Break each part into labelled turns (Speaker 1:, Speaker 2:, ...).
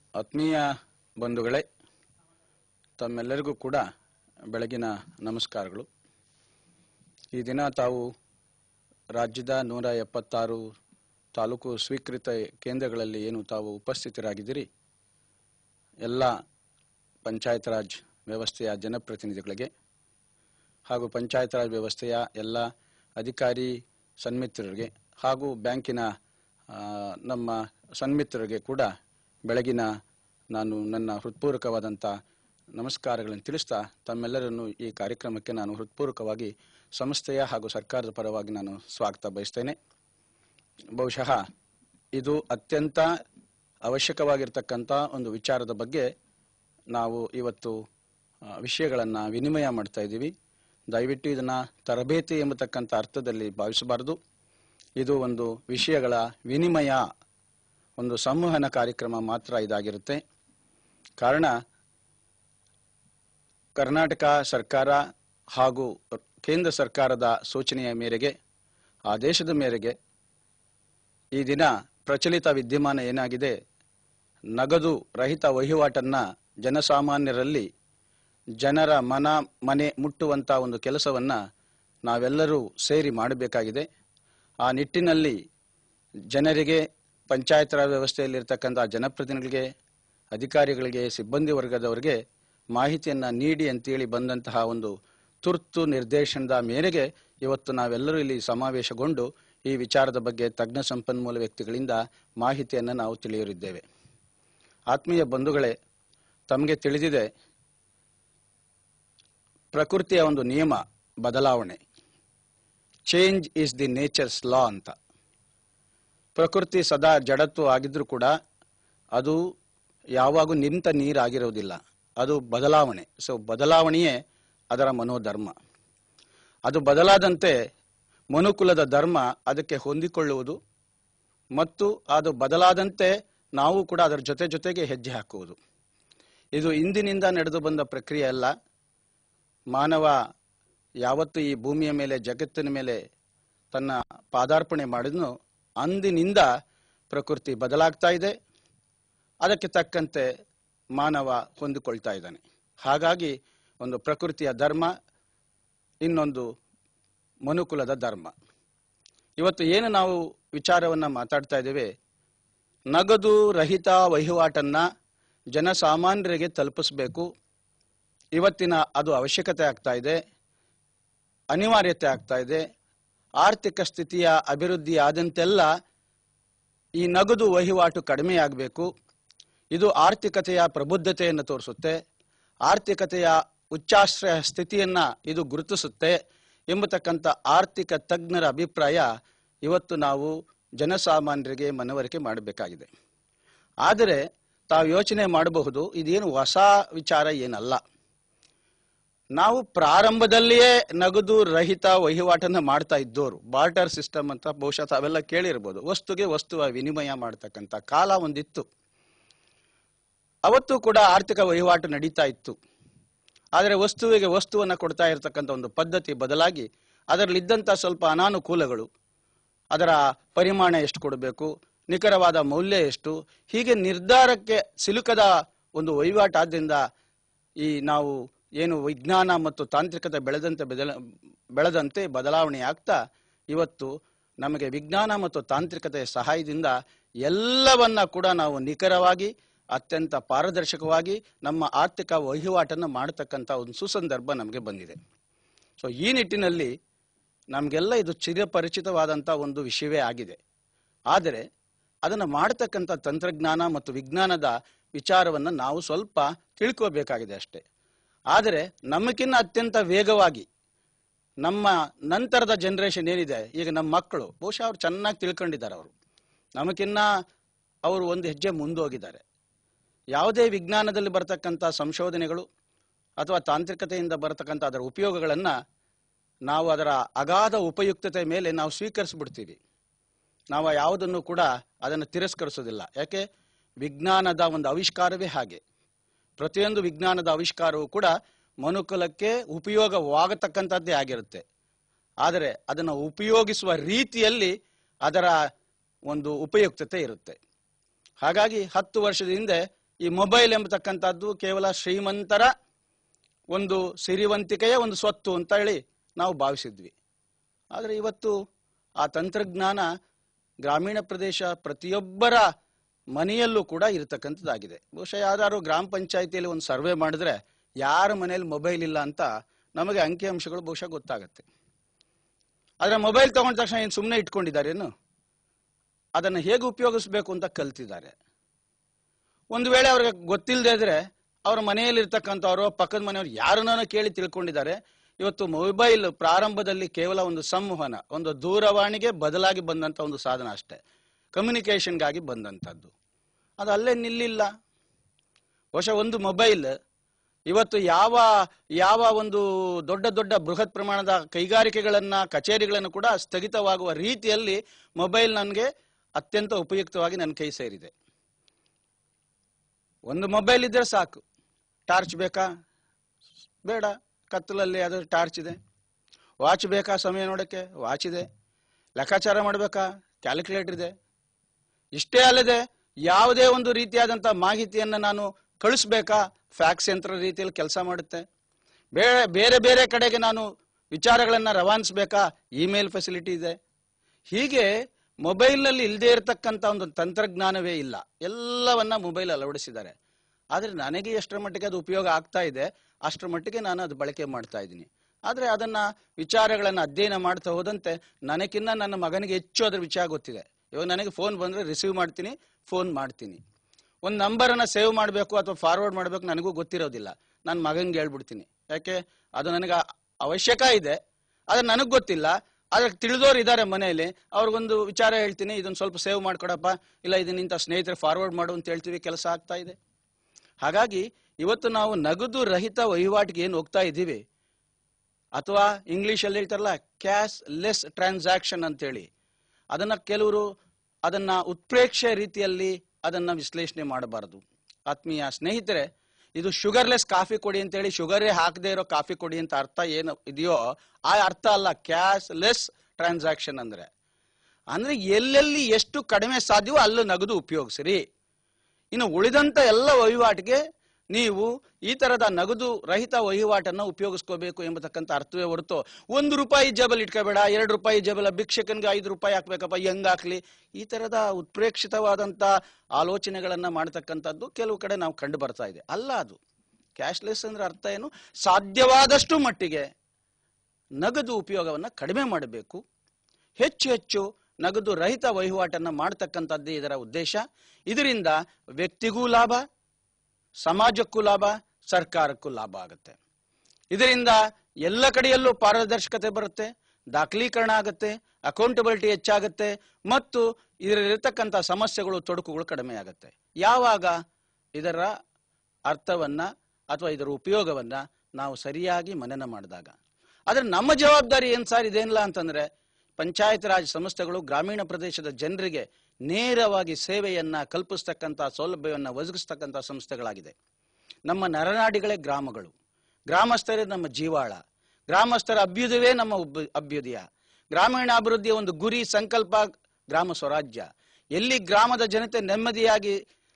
Speaker 1: ಆತ್ಮೀಯ ಬಂಧುಗಳೇ, ತಮ್ಮೆಲ್ಲರಿಗೂ ಕೂಡ ಬೆಳಗಿನ ನಮಸ್ಕಾರಗಳು. ಈ ದಿನ ತಾವು ರಾಜ್ಯದ 176 ತಾಲೂಕು ಸ್ವೀಕೃತ ಕೇಂದ್ರಗಳಲ್ಲಿ ಏನು ತಾವು ಉಪಸ್ಥಿತರಾಗಿದ್ದೀರಿ, ಎಲ್ಲ ಪಂಚಾಯತ್ ರಾಜ್ ವ್ಯವಸ್ಥೆಯ ಜನಪ್ರತಿನಿಧಿಗಳಿಗೆ ಹಾಗೂ ಪಂಚಾಯತ್ ರಾಜ್ ವ್ಯವಸ್ಥೆಯ ಎಲ್ಲ ಅಧಿಕಾರಿ ಸನ್ಮಿತ್ರರಿಗೆ ಹಾಗೂ ಬ್ಯಾಂಕಿನ ನಮ್ಮ ಸನ್ಮಿತ್ರರಿಗೆ ಕೂಡ ಬೆಳಗಿನ ನಾನು ನನ್ನ ಹೃತ್ಪೂರ್ವಕವಾದಂಥ ನಮಸ್ಕಾರಗಳನ್ನು ತಿಳಿಸ್ತಾ ತಮ್ಮೆಲ್ಲರನ್ನು ಈ ಕಾರ್ಯಕ್ರಮಕ್ಕೆ ನಾನು ಹೃತ್ಪೂರ್ವಕವಾಗಿ ಸಂಸ್ಥೆಯ ಹಾಗೂ ಸರ್ಕಾರದ ಪರವಾಗಿ ನಾನು ಸ್ವಾಗತ ಬಯಸ್ತೇನೆ. ಬಹುಶಃ ಇದು ಅತ್ಯಂತ ಅವಶ್ಯಕವಾಗಿರ್ತಕ್ಕಂಥ ಒಂದು ವಿಚಾರದ ಬಗ್ಗೆ ನಾವು ಇವತ್ತು ವಿಷಯಗಳನ್ನು ವಿನಿಮಯ ಮಾಡ್ತಾ ಇದ್ದೀವಿ. ದಯವಿಟ್ಟು ಇದನ್ನು ತರಬೇತಿ ಎಂಬತಕ್ಕಂಥ ಅರ್ಥದಲ್ಲಿ ಭಾವಿಸಬಾರದು. ಇದು ಒಂದು ವಿಷಯಗಳ ವಿನಿಮಯ, ಒಂದು ಸಂವಹನ ಕಾರ್ಯಕ್ರಮ ಮಾತ್ರ ಇದಾಗಿರುತ್ತೆ. ಕಾರಣ ಕರ್ನಾಟಕ ಸರ್ಕಾರ ಹಾಗೂ ಕೇಂದ್ರ ಸರ್ಕಾರದ ಸೂಚನೆಯ ಮೇರೆಗೆ, ಆದೇಶದ ಮೇರೆಗೆ ಈ ದಿನ ಪ್ರಚಲಿತ ವಿದ್ಯಮಾನ ಏನಾಗಿದೆ, ನಗದು ರಹಿತ ವಹಿವಾಟನ್ನು ಜನಸಾಮಾನ್ಯರಲ್ಲಿ ಜನರ ಮನೆ ಮುಟ್ಟುವಂಥ ಒಂದು ಕೆಲಸವನ್ನು ನಾವೆಲ್ಲರೂ ಸೇರಿ ಮಾಡಬೇಕಾಗಿದೆ. ಆ ನಿಟ್ಟಿನಲ್ಲಿ ಜನರಿಗೆ, ಪಂಚಾಯತ್ ರಾಜ್ ವ್ಯವಸ್ಥೆಯಲ್ಲಿರ್ತಕ್ಕಂಥ ಜನಪ್ರತಿನಿಧಿಗಳಿಗೆ, ಅಧಿಕಾರಿಗಳಿಗೆ, ಸಿಬ್ಬಂದಿ ವರ್ಗದವರಿಗೆ ಮಾಹಿತಿಯನ್ನು ನೀಡಿ ಅಂತೇಳಿ ಬಂದಂತಹ ಒಂದು ತುರ್ತು ನಿರ್ದೇಶನದ ಮೇರೆಗೆ ಇವತ್ತು ನಾವೆಲ್ಲರೂ ಇಲ್ಲಿ ಸಮಾವೇಶಗೊಂಡು ಈ ವಿಚಾರದ ಬಗ್ಗೆ ತಜ್ಞ ಸಂಪನ್ಮೂಲ ವ್ಯಕ್ತಿಗಳಿಂದ ಮಾಹಿತಿಯನ್ನು ನಾವು ತಿಳಿಯಲಿದ್ದೇವೆ. ಆತ್ಮೀಯ ಬಂಧುಗಳೇ, ತಮಗೆ ತಿಳಿದಿದೆ, ಪ್ರಕೃತಿಯ ಒಂದು ನಿಯಮ ಬದಲಾವಣೆ, change is the nature's law ಅಂತ. ಪ್ರಕೃತಿ ಸದಾ ಜಡತ್ವ ಆಗಿದ್ರೂ ಕೂಡ ಅದು ಯಾವಾಗೂ ನಿಂತ ನೀರಾಗಿರೋದಿಲ್ಲ, ಅದು ಬದಲಾವಣೆ. ಸೊ ಬದಲಾವಣೆಯೇ ಅದರ ಮನೋಧರ್ಮ. ಅದು ಬದಲಾದಂತೆ ಮನುಕುಲದ ಧರ್ಮ ಅದಕ್ಕೆ ಹೊಂದಿಕೊಳ್ಳುವುದು ಮತ್ತು ಅದು ಬದಲಾದಂತೆ ನಾವು ಕೂಡ ಅದರ ಜೊತೆಗೆ ಹೆಜ್ಜೆ ಹಾಕುವುದು. ಇದು ಇಂದಿನಿಂದ ನಡೆದು ಬಂದ ಪ್ರಕ್ರಿಯೆ ಅಲ್ಲ. ಮಾನವ ಯಾವತ್ತು ಈ ಭೂಮಿಯ ಮೇಲೆ, ಜಗತ್ತಿನ ಮೇಲೆ ತನ್ನ ಪಾದಾರ್ಪಣೆ ಮಾಡಿದ್ನೋ ಅಂದಿನಿಂದ ಪ್ರಕೃತಿ ಬದಲಾಗ್ತಾ ಇದೆ. ಅದಕ್ಕೆ ತಕ್ಕಂತೆ ಮಾನವ ಹೊಂದಿಕೊಳ್ತಾ ಇದ್ದಾನೆ. ಹಾಗಾಗಿ ಒಂದು ಪ್ರಕೃತಿಯ ಧರ್ಮ, ಇನ್ನೊಂದು ಮನುಕುಲದ ಧರ್ಮ. ಇವತ್ತು ಏನು ನಾವು ವಿಚಾರವನ್ನು ಮಾತಾಡ್ತಾ ಇದ್ದೇವೆ, ನಗದು ರಹಿತ ವಹಿವಾಟನ್ನು ಜನಸಾಮಾನ್ಯರಿಗೆ ತಲುಪಿಸಬೇಕು. ಇವತ್ತಿನ ಅದು ಅವಶ್ಯಕತೆ ಆಗ್ತಾ ಇದೆ, ಅನಿವಾರ್ಯತೆ ಆಗ್ತಾ ಇದೆ. ಆರ್ಥಿಕ ಸ್ಥಿತಿಯ ಅಭಿವೃದ್ಧಿ ಆದಂತೆಲ್ಲ ಈ ನಗದು ವಹಿವಾಟು ಕಡಿಮೆಯಾಗಬೇಕು. ಇದು ಆರ್ಥಿಕತೆಯ ಪ್ರಬುದ್ಧತೆಯನ್ನು ತೋರಿಸುತ್ತೆ, ಆರ್ಥಿಕತೆಯ ಉಚ್ಚಾಶ್ರಯ ಸ್ಥಿತಿಯನ್ನು ಇದು ಗುರುತಿಸುತ್ತೆ ಎಂಬತಕ್ಕಂಥ ಆರ್ಥಿಕ ತಜ್ಞರ ಅಭಿಪ್ರಾಯ ಇವತ್ತು ನಾವು ಜನಸಾಮಾನ್ಯರಿಗೆ ಮನವರಿಕೆ ಮಾಡಬೇಕಾಗಿದೆ. ಆದರೆ ತಾವು ಯೋಚನೆ ಮಾಡಬಹುದು, ಇದೇನು ಹೊಸ ವಿಚಾರ ಏನಲ್ಲ. ನಾವು ಪ್ರಾರಂಭದಲ್ಲಿಯೇ ನಗದು ರಹಿತ ವಹಿವಾಟನ್ನು ಮಾಡ್ತಾ ಇದ್ದೋರು, ಬಾರ್ಟರ್ ಸಿಸ್ಟಮ್ ಅಂತ ಬಹುಶಃ ತಾವೆಲ್ಲ ಕೇಳಿರ್ಬೋದು. ವಸ್ತುಗೆ ವಸ್ತುವ ವಿನಿಮಯ ಮಾಡ್ತಕ್ಕಂಥ ಕಾಲ ಒಂದಿತ್ತು. ಅವತ್ತು ಕೂಡ ಆರ್ಥಿಕ ವಹಿವಾಟು ನಡೀತಾ ಇತ್ತು. ಆದರೆ ವಸ್ತುವಿಗೆ ವಸ್ತುವನ್ನು ಕೊಡ್ತಾ ಇರತಕ್ಕಂಥ ಒಂದು ಪದ್ಧತಿ ಬದಲಾಗಿ ಅದರಲ್ಲಿದ್ದಂಥ ಸ್ವಲ್ಪ ಅನಾನುಕೂಲಗಳು, ಅದರ ಪರಿಮಾಣ ಎಷ್ಟು ಕೊಡಬೇಕು, ನಿಖರವಾದ ಮೌಲ್ಯ ಎಷ್ಟು, ಹೀಗೆ ನಿರ್ಧಾರಕ್ಕೆ ಸಿಲುಕದ ಒಂದು ವಹಿವಾಟಾದ್ರಿಂದ ಈ ನಾವು ಏನು ವಿಜ್ಞಾನ ಮತ್ತು ತಾಂತ್ರಿಕತೆ ಬೆಳೆದಂತೆ ಬದಲಾವಣೆ ಆಗ್ತಾ ಇವತ್ತು ನಮಗೆ ವಿಜ್ಞಾನ ಮತ್ತು ತಾಂತ್ರಿಕತೆಯ ಸಹಾಯದಿಂದ ಎಲ್ಲವನ್ನ ಕೂಡ ನಾವು ನಿಖರವಾಗಿ, ಅತ್ಯಂತ ಪಾರದರ್ಶಕವಾಗಿ ನಮ್ಮ ಆರ್ಥಿಕ ವಹಿವಾಟನ್ನು ಮಾಡತಕ್ಕಂಥ ಒಂದು ಸುಸಂದರ್ಭ ನಮಗೆ ಬಂದಿದೆ. ಸೊ ಈ ನಿಟ್ಟಿನಲ್ಲಿ ನಮಗೆಲ್ಲ ಇದು ಚಿರಪರಿಚಿತವಾದಂಥ ಒಂದು ವಿಷಯವೇ ಆಗಿದೆ. ಆದರೆ ಅದನ್ನು ಮಾಡತಕ್ಕಂಥ ತಂತ್ರಜ್ಞಾನ ಮತ್ತು ವಿಜ್ಞಾನದ ವಿಚಾರವನ್ನು ನಾವು ಸ್ವಲ್ಪ ತಿಳ್ಕೋಬೇಕಾಗಿದೆ ಅಷ್ಟೇ. ಆದರೆ ನಮಗಿನ್ನ ಅತ್ಯಂತ ವೇಗವಾಗಿ ನಮ್ಮ ನಂತರದ ಜನರೇಷನ್ ಏನಿದೆ, ಈಗ ನಮ್ಮ ಮಕ್ಕಳು ಬಹುಶಃ ಅವ್ರು ಚೆನ್ನಾಗಿ ತಿಳ್ಕೊಂಡಿದ್ದಾರೆ. ನಮಗಿನ್ನ ಅವರು ಒಂದು ಹೆಜ್ಜೆ ಮುಂದೋಗಿದ್ದಾರೆ. ಯಾವುದೇ ವಿಜ್ಞಾನದಲ್ಲಿ ಬರತಕ್ಕಂಥ ಸಂಶೋಧನೆಗಳು ಅಥವಾ ತಾಂತ್ರಿಕತೆಯಿಂದ ಬರತಕ್ಕಂಥ ಅದರ ಉಪಯೋಗಗಳನ್ನು ನಾವು ಅದರ ಅಗಾಧ ಉಪಯುಕ್ತತೆ ಮೇಲೆ ನಾವು ಸ್ವೀಕರಿಸ್ಬಿಡ್ತೀವಿ. ನಾವು ಯಾವುದನ್ನು ಕೂಡ ಅದನ್ನು ತಿರಸ್ಕರಿಸೋದಿಲ್ಲ. ಯಾಕೆ? ವಿಜ್ಞಾನದ ಒಂದು ಆವಿಷ್ಕಾರವೇ ಹಾಗೆ. ಪ್ರತಿಯೊಂದು ವಿಜ್ಞಾನದ ಆವಿಷ್ಕಾರವೂ ಕೂಡ ಮನುಕುಲಕ್ಕೆ ಉಪಯೋಗವಾಗತಕ್ಕಂಥದ್ದೇ ಆಗಿರುತ್ತೆ. ಆದರೆ ಅದನ್ನು ಉಪಯೋಗಿಸುವ ರೀತಿಯಲ್ಲಿ ಅದರ ಒಂದು ಉಪಯುಕ್ತತೆ ಇರುತ್ತೆ. ಹಾಗಾಗಿ 10 ವರ್ಷದ ಹಿಂದೆ ಈ ಮೊಬೈಲ್ ಎಂಬತಕ್ಕಂಥದ್ದು ಕೇವಲ ಶ್ರೀಮಂತರ ಒಂದು ಸಿರಿವಂತಿಕೆಯ ಒಂದು ಸ್ವತ್ತು ಅಂತ ಹೇಳಿ ನಾವು ಭಾವಿಸಿದ್ವಿ. ಆದರೆ ಇವತ್ತು ಆ ತಂತ್ರಜ್ಞಾನ ಗ್ರಾಮೀಣ ಪ್ರದೇಶ ಪ್ರತಿಯೊಬ್ಬರ ಮನೆಯಲ್ಲೂ ಕೂಡ ಇರತಕ್ಕಂಥದ್ದಾಗಿದೆ. ಬಹುಶಃ ಯಾವ್ದಾದ್ರು ಗ್ರಾಮ ಪಂಚಾಯಿತಿಯಲ್ಲಿ ಒಂದು ಸರ್ವೆ ಮಾಡಿದ್ರೆ ಯಾರ ಮನೆಯಲ್ಲಿ ಮೊಬೈಲ್ ಇಲ್ಲ ಅಂತ ನಮಗೆ ಅಂಕಿಅಂಶಗಳು ಬಹುಶಃ ಗೊತ್ತಾಗತ್ತೆ. ಆದರೆ ಮೊಬೈಲ್ ತಗೊಂಡ ತಕ್ಷಣ ಏನು ಸುಮ್ಮನೆ ಇಟ್ಕೊಂಡಿದ್ದಾರೇನು? ಅದನ್ನು ಹೇಗೆ ಉಪಯೋಗಿಸ್ಬೇಕು ಅಂತ ಕಲ್ತಿದ್ದಾರೆ. ಒಂದು ವೇಳೆ ಅವ್ರಿಗೆ ಗೊತ್ತಿಲ್ಲದೆ ಇದ್ರೆ ಅವರ ಮನೆಯಲ್ಲಿರ್ತಕ್ಕಂಥವ್ರು ಪಕ್ಕದ ಮನೆಯವರು ಯಾರನ್ನ ಕೇಳಿ ತಿಳ್ಕೊಂಡಿದ್ದಾರೆ. ಇವತ್ತು ಮೊಬೈಲ್ ಪ್ರಾರಂಭದಲ್ಲಿ ಕೇವಲ ಒಂದು ಸಂವಹನ, ಒಂದು ದೂರವಾಣಿಗೆ ಬದಲಾಗಿ ಬಂದಂಥ ಒಂದು ಸಾಧನ ಅಷ್ಟೇ, ಕಮ್ಯುನಿಕೇಷನ್ಗಾಗಿ ಬಂದಂಥದ್ದು. ಅದು ಅಲ್ಲೇ ನಿಲ್ಲಿಲ್ಲ. ಬಹುಶಃ ಒಂದು ಮೊಬೈಲ್ ಇವತ್ತು ಯಾವ ಒಂದು ದೊಡ್ಡ ದೊಡ್ಡ ಬೃಹತ್ ಪ್ರಮಾಣದ ಕೈಗಾರಿಕೆಗಳನ್ನ ಕಚೇರಿಗಳನ್ನು ಕೂಡ ಸ್ಥಗಿತವಾಗುವ ರೀತಿಯಲ್ಲಿ ಮೊಬೈಲ್ ನನಗೆ ಅತ್ಯಂತ ಉಪಯುಕ್ತವಾಗಿ ನನ್ನ ಕೈ ಸೇರಿದೆ. ಒಂದು ಮೊಬೈಲ್ ಇದ್ರೆ ಸಾಕು. ಟಾರ್ಚ್ ಬೇಕಾ? ಬೇಡ, ಕತ್ತಲಲ್ಲಿ ಅದರ ಟಾರ್ಚ್ ಇದೆ. ವಾಚ್ ಬೇಕಾ ಸಮಯ ನೋಡೋಕ್ಕೆ? ವಾಚ್ ಇದೆ. ಲೆಕ್ಕಾಚಾರ ಮಾಡಬೇಕಾ? ಕ್ಯಾಲ್ಕುಲೇಟರ್ ಇದೆ. ಇಷ್ಟೇ ಅಲ್ಲದೆ ಯಾವುದೇ ಒಂದು ರೀತಿಯಾದಂಥ ಮಾಹಿತಿಯನ್ನು ನಾನು ಕಳಿಸ್ಬೇಕಾ? ಫ್ಯಾಕ್ಸ್ ಯಂತ್ರ ರೀತಿಯಲ್ಲಿ ಕೆಲಸ ಮಾಡುತ್ತೆ. ಬೇರೆ ಬೇರೆ ಕಡೆಗೆ ನಾನು ವಿಚಾರಗಳನ್ನು ರವಾನಿಸಬೇಕಾ? ಇಮೇಲ್ ಫೆಸಿಲಿಟಿ ಇದೆ. ಹೀಗೆ ಮೊಬೈಲ್ನಲ್ಲಿ ಇಲ್ಲದೆ ಇರತಕ್ಕಂಥ ಒಂದು ತಂತ್ರಜ್ಞಾನವೇ ಇಲ್ಲ. ಎಲ್ಲವನ್ನ ಮೊಬೈಲ್ ಅಳವಡಿಸಿದ್ದಾರೆ. ಆದರೆ ನನಗೆ ಎಷ್ಟರ ಮಟ್ಟಿಗೆ ಅದು ಉಪಯೋಗ ಆಗ್ತಾ ಇದೆ ಅಷ್ಟರ ಮಟ್ಟಿಗೆ ನಾನು ಅದು ಬಳಕೆ ಮಾಡ್ತಾ ಇದ್ದೀನಿ. ಆದರೆ ಅದನ್ನ ವಿಚಾರಗಳನ್ನು ಅಧ್ಯಯನ ಮಾಡ್ತಾ ಹೋದಂತೆ ನನಗಿನ್ನ ನನ್ನ ಮಗನಿಗೆ ಹೆಚ್ಚು ಅದರ ವಿಚಾರ ಗೊತ್ತಿದೆ. ಇವಾಗ ನನಗೆ ಫೋನ್ ಬಂದರೆ ರಿಸೀವ್ ಮಾಡ್ತೀನಿ, ಫೋನ್ ಮಾಡ್ತೀನಿ. ಒಂದು ನಂಬರನ್ನು ಸೇವ್ ಮಾಡಬೇಕು ಅಥವಾ ಫಾರ್ವರ್ಡ್ ಮಾಡಬೇಕು ನನಗೂ ಗೊತ್ತಿರೋದಿಲ್ಲ. ನನ್ನ ಮಗನಿಗೆ ಹೇಳ್ಬಿಡ್ತೀನಿ. ಯಾಕೆ? ಅದು ನನಗೆ ಅವಶ್ಯಕ ಇದೆ, ಆದರೆ ನನಗೆ ಗೊತ್ತಿಲ್ಲ. ಆದರೆ ತಿಳಿದೋರು ಇದ್ದಾರೆ ಮನೆಯಲ್ಲಿ, ಅವ್ರಿಗೊಂದು ವಿಚಾರ ಹೇಳ್ತೀನಿ, ಇದನ್ನು ಸ್ವಲ್ಪ ಸೇವ್ ಮಾಡ್ಕೊಡಪ್ಪ, ಇಲ್ಲ ಇದನ್ನ ಇಂಥ ಸ್ನೇಹಿತರೆ ಫಾರ್ವರ್ಡ್ ಮಾಡು ಅಂತ ಹೇಳ್ತೀವಿ, ಕೆಲಸ ಆಗ್ತಾ ಇದೆ. ಹಾಗಾಗಿ ಇವತ್ತು ನಾವು ನಗದು ರಹಿತ ವಹಿವಾಟಿಗೆ ಏನು ಹೋಗ್ತಾ ಇದ್ದೀವಿ, ಅಥವಾ ಇಂಗ್ಲಿಷಲ್ಲಿ ಹೇಳ್ತಾರಲ್ಲ ಕ್ಯಾಶ್ ಲೆಸ್ ಟ್ರಾನ್ಸಾಕ್ಷನ್ ಅಂತೇಳಿ, ಅದನ್ನ ಕೆಲವರು ಅದನ್ನ ಉತ್ಪ್ರೇಕ್ಷೆ ರೀತಿಯಲ್ಲಿ ಅದನ್ನ ವಿಶ್ಲೇಷಣೆ ಮಾಡಬಾರದು. ಆತ್ಮೀಯ ಸ್ನೇಹಿತರೆ, ಇದು ಶುಗರ್ಲೆಸ್ ಕಾಫಿ ಕೊಡಿ ಅಂತೇಳಿ ಶುಗರೇ ಹಾಕದೇ ಇರೋ ಕಾಫಿ ಕೊಡಿ ಅಂತ ಅರ್ಥ ಏನು ಇದೆಯೋ ಆ ಅರ್ಥ ಅಲ್ಲ ಕ್ಯಾಶ್ ಲೆಸ್ ಟ್ರಾನ್ಸಾಕ್ಷನ್ ಅಂದ್ರೆ ಎಲ್ಲೆಲ್ಲಿ ಎಷ್ಟು ಕಡಿಮೆ ಸಾಧ್ಯವೋ ಅಲ್ಲೂ ನಗದು ಉಪಯೋಗಿಸಿರಿ. ಇನ್ನು ಉಳಿದಂತ ಎಲ್ಲ ವಹಿವಾಟಿಗೆ ನೀವು ಈ ತರದ ನಗದು ರಹಿತ ವಹಿವಾಟನ್ನು ಉಪಯೋಗಿಸ್ಕೋಬೇಕು ಎಂಬತಕ್ಕಂಥ ಅರ್ಥವೇ ಹೊರತು ₹1 ಜೇಬಲ್ ಇಟ್ಕೋಬೇಡ, ₹2 ಜೇಬಲ ಭಿಕ್ಷಕನ್ಗೆ ₹5 ಹಾಕ್ಬೇಕಪ್ಪ, ಹೆಂಗ್ ಹಾಕ್ಲಿ, ಈ ತರದ ಉತ್ಪ್ರೇಕ್ಷಿತವಾದಂತ ಆಲೋಚನೆಗಳನ್ನ ಮಾಡತಕ್ಕಂಥದ್ದು ಕೆಲವು ಕಡೆ ನಾವು ಕಂಡು ಬರ್ತಾ ಇದೆ. ಅಲ್ಲ, ಅದು ಕ್ಯಾಶ್ಲೆಸ್ ಅಂದ್ರೆ ಅರ್ಥ ಏನು? ಸಾಧ್ಯವಾದಷ್ಟು ಮಟ್ಟಿಗೆ ನಗದು ಉಪಯೋಗವನ್ನ ಕಡಿಮೆ ಮಾಡಬೇಕು, ಹೆಚ್ಚು ನಗದು ರಹಿತ ವಹಿವಾಟನ್ನ ಮಾಡತಕ್ಕಂಥದ್ದೇ ಇದರ ಉದ್ದೇಶ. ಇದರಿಂದ ವ್ಯಕ್ತಿಗೂ ಲಾಭ, ಸಮಾಜಕ್ಕೂ ಲಾಭ, ಸರ್ಕಾರಕ್ಕೂ ಲಾಭ ಆಗುತ್ತೆ. ಇದರಿಂದ ಎಲ್ಲ ಕಡೆಯಲ್ಲೂ ಪಾರದರ್ಶಕತೆ ಬರುತ್ತೆ, ದಾಖಲೀಕರಣ ಆಗುತ್ತೆ, ಅಕೌಂಟಬಿಲಿಟಿ ಹೆಚ್ಚಾಗುತ್ತೆ, ಮತ್ತು ಇದರಲ್ಲಿರ್ತಕ್ಕಂಥ ಸಮಸ್ಯೆಗಳು ತೊಡಕುಗಳು ಕಡಿಮೆ ಆಗುತ್ತೆ. ಯಾವಾಗ ಇದರ ಅರ್ಥವನ್ನ ಅಥವಾ ಇದರ ಉಪಯೋಗವನ್ನ ನಾವು ಸರಿಯಾಗಿ ಮನನ ಮಾಡಿದಾಗ. ಆದ್ರೆ ನಮ್ಮ ಜವಾಬ್ದಾರಿ ಏನ್ ಸರ್ ಇದೇನಿಲ್ಲ ಅಂತಂದ್ರೆ, ಪಂಚಾಯತ್ ರಾಜ್ ಸಂಸ್ಥೆಗಳು ಗ್ರಾಮೀಣ ಪ್ರದೇಶದ ಜನರಿಗೆ ನೇರವಾಗಿ ಸೇವೆಯನ್ನ ಕಲ್ಪಿಸ್ತಕ್ಕಂಥ ಸೌಲಭ್ಯವನ್ನ ಒದಗಿಸ್ತಕ್ಕಂಥ ಸಂಸ್ಥೆಗಳಾಗಿದೆ. ನಮ್ಮ ನರನಾಡಿಗಳೇ ಗ್ರಾಮಗಳು, ಗ್ರಾಮಸ್ಥರೇ ನಮ್ಮ ಜೀವಾಳ, ಗ್ರಾಮಸ್ಥರ ಅಭ್ಯುದಯವೇ ನಮ್ಮ ಅಭ್ಯುದಯ. ಗ್ರಾಮೀಣಾಭಿವೃದ್ಧಿಯ ಒಂದು ಗುರಿ ಸಂಕಲ್ಪ ಗ್ರಾಮ ಸ್ವರಾಜ್ಯ. ಎಲ್ಲಿ ಗ್ರಾಮದ ಜನತೆ ನೆಮ್ಮದಿಯಾಗಿ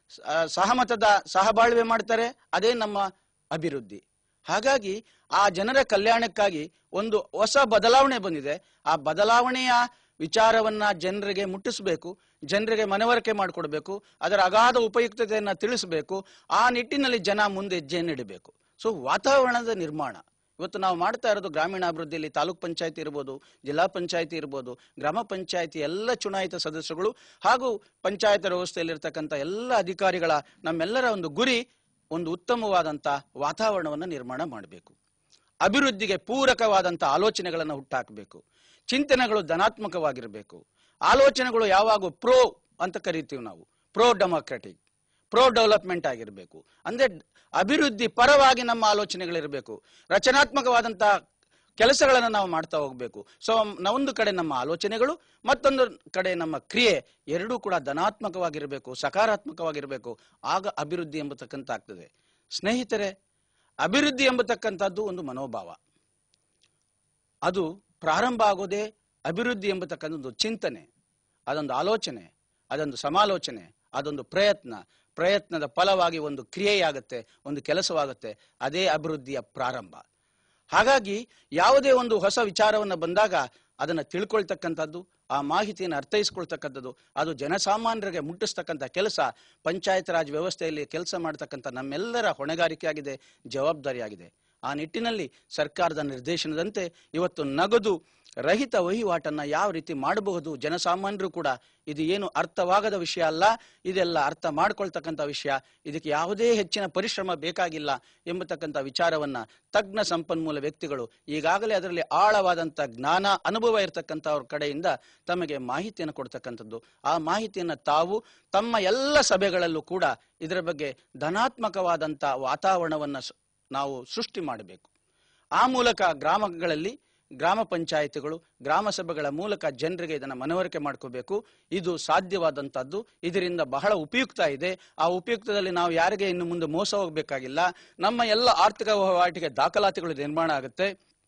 Speaker 1: ಸಹಮತದ ಸಹಬಾಳ್ವೆ ಮಾಡ್ತಾರೆ, ಅದೇ ನಮ್ಮ ಅಭಿವೃದ್ಧಿ. ಹಾಗಾಗಿ ಆ ಜನರ ಕಲ್ಯಾಣಕ್ಕಾಗಿ ಒಂದು ಹೊಸ ಬದಲಾವಣೆ ಬಂದಿದೆ. ಆ ಬದಲಾವಣೆಯ ವಿಚಾರವನ್ನ ಜನರಿಗೆ ಮುಟ್ಟಿಸಬೇಕು, ಜನರಿಗೆ ಮನವರಿಕೆ ಮಾಡಿಕೊಡ್ಬೇಕು, ಅದರ ಅಗಾಧ ಉಪಯುಕ್ತತೆಯನ್ನ ತಿಳಿಸಬೇಕು. ಆ ನಿಟ್ಟಿನಲ್ಲಿ ಜನ ಮುಂದೆ ಹೆಜ್ಜೆಯನ್ನು ಇಡಬೇಕು. ಸೊ ವಾತಾವರಣದ ನಿರ್ಮಾಣ ಇವತ್ತು ನಾವು ಮಾಡ್ತಾ ಇರೋದು ಗ್ರಾಮೀಣಾಭಿವೃದ್ಧಿಯಲ್ಲಿ ತಾಲೂಕ್ ಪಂಚಾಯತಿ ಇರ್ಬೋದು, ಜಿಲ್ಲಾ ಪಂಚಾಯತಿ ಇರ್ಬೋದು, ಗ್ರಾಮ ಪಂಚಾಯತಿ ಎಲ್ಲ ಚುನಾಯಿತ ಸದಸ್ಯರುಗಳು ಹಾಗೂ ಪಂಚಾಯತ್ ವ್ಯವಸ್ಥೆಯಲ್ಲಿರ್ತಕ್ಕಂಥ ಎಲ್ಲ ಅಧಿಕಾರಿಗಳ ನಮ್ಮೆಲ್ಲರ ಒಂದು ಗುರಿ ಒಂದು ಉತ್ತಮವಾದಂಥ ವಾತಾವರಣವನ್ನು ನಿರ್ಮಾಣ ಮಾಡಬೇಕು. ಅಭಿವೃದ್ಧಿಗೆ ಪೂರಕವಾದಂಥ ಆಲೋಚನೆಗಳನ್ನು ಹುಟ್ಟಾಕಬೇಕು. ಚಿಂತನೆಗಳು ಧನಾತ್ಮಕವಾಗಿರಬೇಕು. ಆಲೋಚನೆಗಳು ಯಾವಾಗ ಪ್ರೋ ಅಂತ ಕರಿತೀವಿ ನಾವು, ಪ್ರೋ ಡೆಮೋಕ್ರೆಟಿಕ್, ಪ್ರೋ ಡೆವಲಪ್ಮೆಂಟ್ ಆಗಿರಬೇಕು. ಅಂದ್ರೆ ಅಭಿವೃದ್ಧಿ ಪರವಾಗಿ ನಮ್ಮ ಆಲೋಚನೆಗಳಿರಬೇಕು. ರಚನಾತ್ಮಕವಾದಂಥ ಕೆಲಸಗಳನ್ನು ನಾವು ಮಾಡ್ತಾ ಹೋಗ್ಬೇಕು. ಸೊ ಒಂದು ಕಡೆ ನಮ್ಮ ಆಲೋಚನೆಗಳು, ಮತ್ತೊಂದು ಕಡೆ ನಮ್ಮ ಕ್ರಿಯೆ ಎರಡೂ ಕೂಡ ಧನಾತ್ಮಕವಾಗಿರಬೇಕು, ಸಕಾರಾತ್ಮಕವಾಗಿರಬೇಕು. ಆಗ ಅಭಿವೃದ್ಧಿ ಎಂಬತಕ್ಕಂಥ ಆಗ್ತದೆ. ಸ್ನೇಹಿತರೆ, ಅಭಿವೃದ್ಧಿ ಎಂಬತಕ್ಕಂಥದ್ದು ಒಂದು ಮನೋಭಾವ. ಅದು ಪ್ರಾರಂಭ ಆಗೋದೇ ಅಭಿವೃದ್ಧಿ ಎಂಬತಕ್ಕಂಥ ಒಂದು ಚಿಂತನೆ, ಅದೊಂದು ಆಲೋಚನೆ, ಅದೊಂದು ಸಮಾಲೋಚನೆ, ಅದೊಂದು ಪ್ರಯತ್ನ. ಪ್ರಯತ್ನದ ಫಲವಾಗಿ ಒಂದು ಕ್ರಿಯೆಯಾಗುತ್ತೆ, ಒಂದು ಕೆಲಸವಾಗುತ್ತೆ. ಅದೇ ಅಭಿವೃದ್ಧಿಯ ಪ್ರಾರಂಭ. ಹಾಗಾಗಿ ಯಾವುದೇ ಒಂದು ಹೊಸ ವಿಚಾರವನ್ನು ಬಂದಾಗ ಅದನ್ನು ತಿಳ್ಕೊಳ್ತಕ್ಕಂಥದ್ದು, ಆ ಮಾಹಿತಿಯನ್ನು ಅರ್ಥೈಸ್ಕೊಳ್ತಕ್ಕಂಥದ್ದು, ಅದು ಜನಸಾಮಾನ್ಯರಿಗೆ ಮುಟ್ಟಿಸ್ತಕ್ಕಂಥ ಕೆಲಸ ಪಂಚಾಯತ್ ರಾಜ್ ವ್ಯವಸ್ಥೆಯಲ್ಲಿ ಕೆಲಸ ಮಾಡ್ತಕ್ಕಂಥ ನಮ್ಮೆಲ್ಲರ ಹೊಣೆಗಾರಿಕೆಯಾಗಿದೆ, ಜವಾಬ್ದಾರಿಯಾಗಿದೆ. ಆ ನಿಟ್ಟಿನಲ್ಲಿ ಸರ್ಕಾರದ ನಿರ್ದೇಶನದಂತೆ ಇವತ್ತು ನಗದು ರಹಿತ ವಹಿವಾಟನ್ನು ಯಾವ ರೀತಿ ಮಾಡಬಹುದು, ಜನಸಾಮಾನ್ಯರು ಕೂಡ ಇದು ಏನು ಅರ್ಥವಾಗದ ವಿಷಯ ಅಲ್ಲ, ಇದೆಲ್ಲ ಅರ್ಥ ಮಾಡ್ಕೊಳ್ತಕ್ಕಂಥ ವಿಷಯ, ಇದಕ್ಕೆ ಯಾವುದೇ ಹೆಚ್ಚಿನ ಪರಿಶ್ರಮ ಬೇಕಾಗಿಲ್ಲ ಎಂಬತಕ್ಕಂಥ ವಿಚಾರವನ್ನ ತಜ್ಞ ಸಂಪನ್ಮೂಲ ವ್ಯಕ್ತಿಗಳು ಈಗಾಗಲೇ ಅದರಲ್ಲಿ ಆಳವಾದಂಥ ಜ್ಞಾನ ಅನುಭವ ಇರತಕ್ಕಂಥವ್ರ ಕಡೆಯಿಂದ ತಮಗೆ ಮಾಹಿತಿಯನ್ನು ಕೊಡ್ತಕ್ಕಂಥದ್ದು. ಆ ಮಾಹಿತಿಯನ್ನು ತಾವು ತಮ್ಮ ಎಲ್ಲ ಸಭೆಗಳಲ್ಲೂ ಕೂಡ ಇದರ ಬಗ್ಗೆ ಧನಾತ್ಮಕವಾದಂಥ ವಾತಾವರಣವನ್ನು ನಾವು ಸೃಷ್ಟಿ ಮಾಡಬೇಕು. ಆ ಮೂಲಕ ಗ್ರಾಮಗಳಲ್ಲಿ ಗ್ರಾಮ ಪಂಚಾಯಿತಿಗಳು ಗ್ರಾಮ ಸಭೆಗಳ ಮೂಲಕ ಜನರಿಗೆ ಇದನ್ನು ಮನವರಿಕೆ ಮಾಡ್ಕೋಬೇಕು. ಇದು ಸಾಧ್ಯವಾದಂಥದ್ದು, ಇದರಿಂದ ಬಹಳ ಉಪಯುಕ್ತ ಇದೆ. ಆ ಉಪಯುಕ್ತದಲ್ಲಿ ನಾವು ಯಾರಿಗೆ ಇನ್ನು ಮುಂದೆ ಮೋಸ ಹೋಗಬೇಕಾಗಿಲ್ಲ. ನಮ್ಮ ಎಲ್ಲ ಆರ್ಥಿಕ ವಹಿವಾಟಿಗೆ ದಾಖಲಾತಿಗಳು ನಿರ್ಮಾಣ ಆಗುತ್ತೆ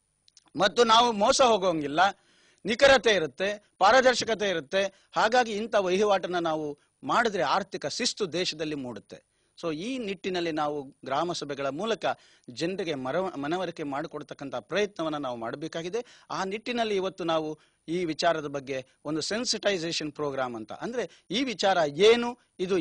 Speaker 1: ಮತ್ತು ನಾವು ಮೋಸ ಹೋಗೋಂಗಿಲ್ಲ. ನಿಖರತೆ ಇರುತ್ತೆ, ಪಾರದರ್ಶಕತೆ ಇರುತ್ತೆ. ಹಾಗಾಗಿ ಇಂಥ ವಹಿವಾಟನ್ನು ನಾವು ಮಾಡಿದ್ರೆ ಆರ್ಥಿಕ ಶಿಸ್ತು ದೇಶದಲ್ಲಿ ಮೂಡುತ್ತೆ. ಸೊ ಈ ನಿಟ್ಟಿನಲ್ಲಿ ನಾವು ಗ್ರಾಮ ಸಭೆಗಳ ಮೂಲಕ ಜನರಿಗೆ ಮನವರಿಕೆ ಮಾಡಿಕೊಡ್ತಕ್ಕಂಥ ಪ್ರಯತ್ನವನ್ನು ನಾವು ಮಾಡಬೇಕಾಗಿದೆ. ಆ ನಿಟ್ಟಿನಲ್ಲಿ ಇವತ್ತು ನಾವು ಈ ವಿಚಾರದ ಬಗ್ಗೆ ಒಂದು ಸೆನ್ಸಿಟೈಸೇಷನ್ ಪ್ರೋಗ್ರಾಮ್ ಅಂತ, ಅಂದರೆ ಈ ವಿಚಾರ ಏನು, ಇದು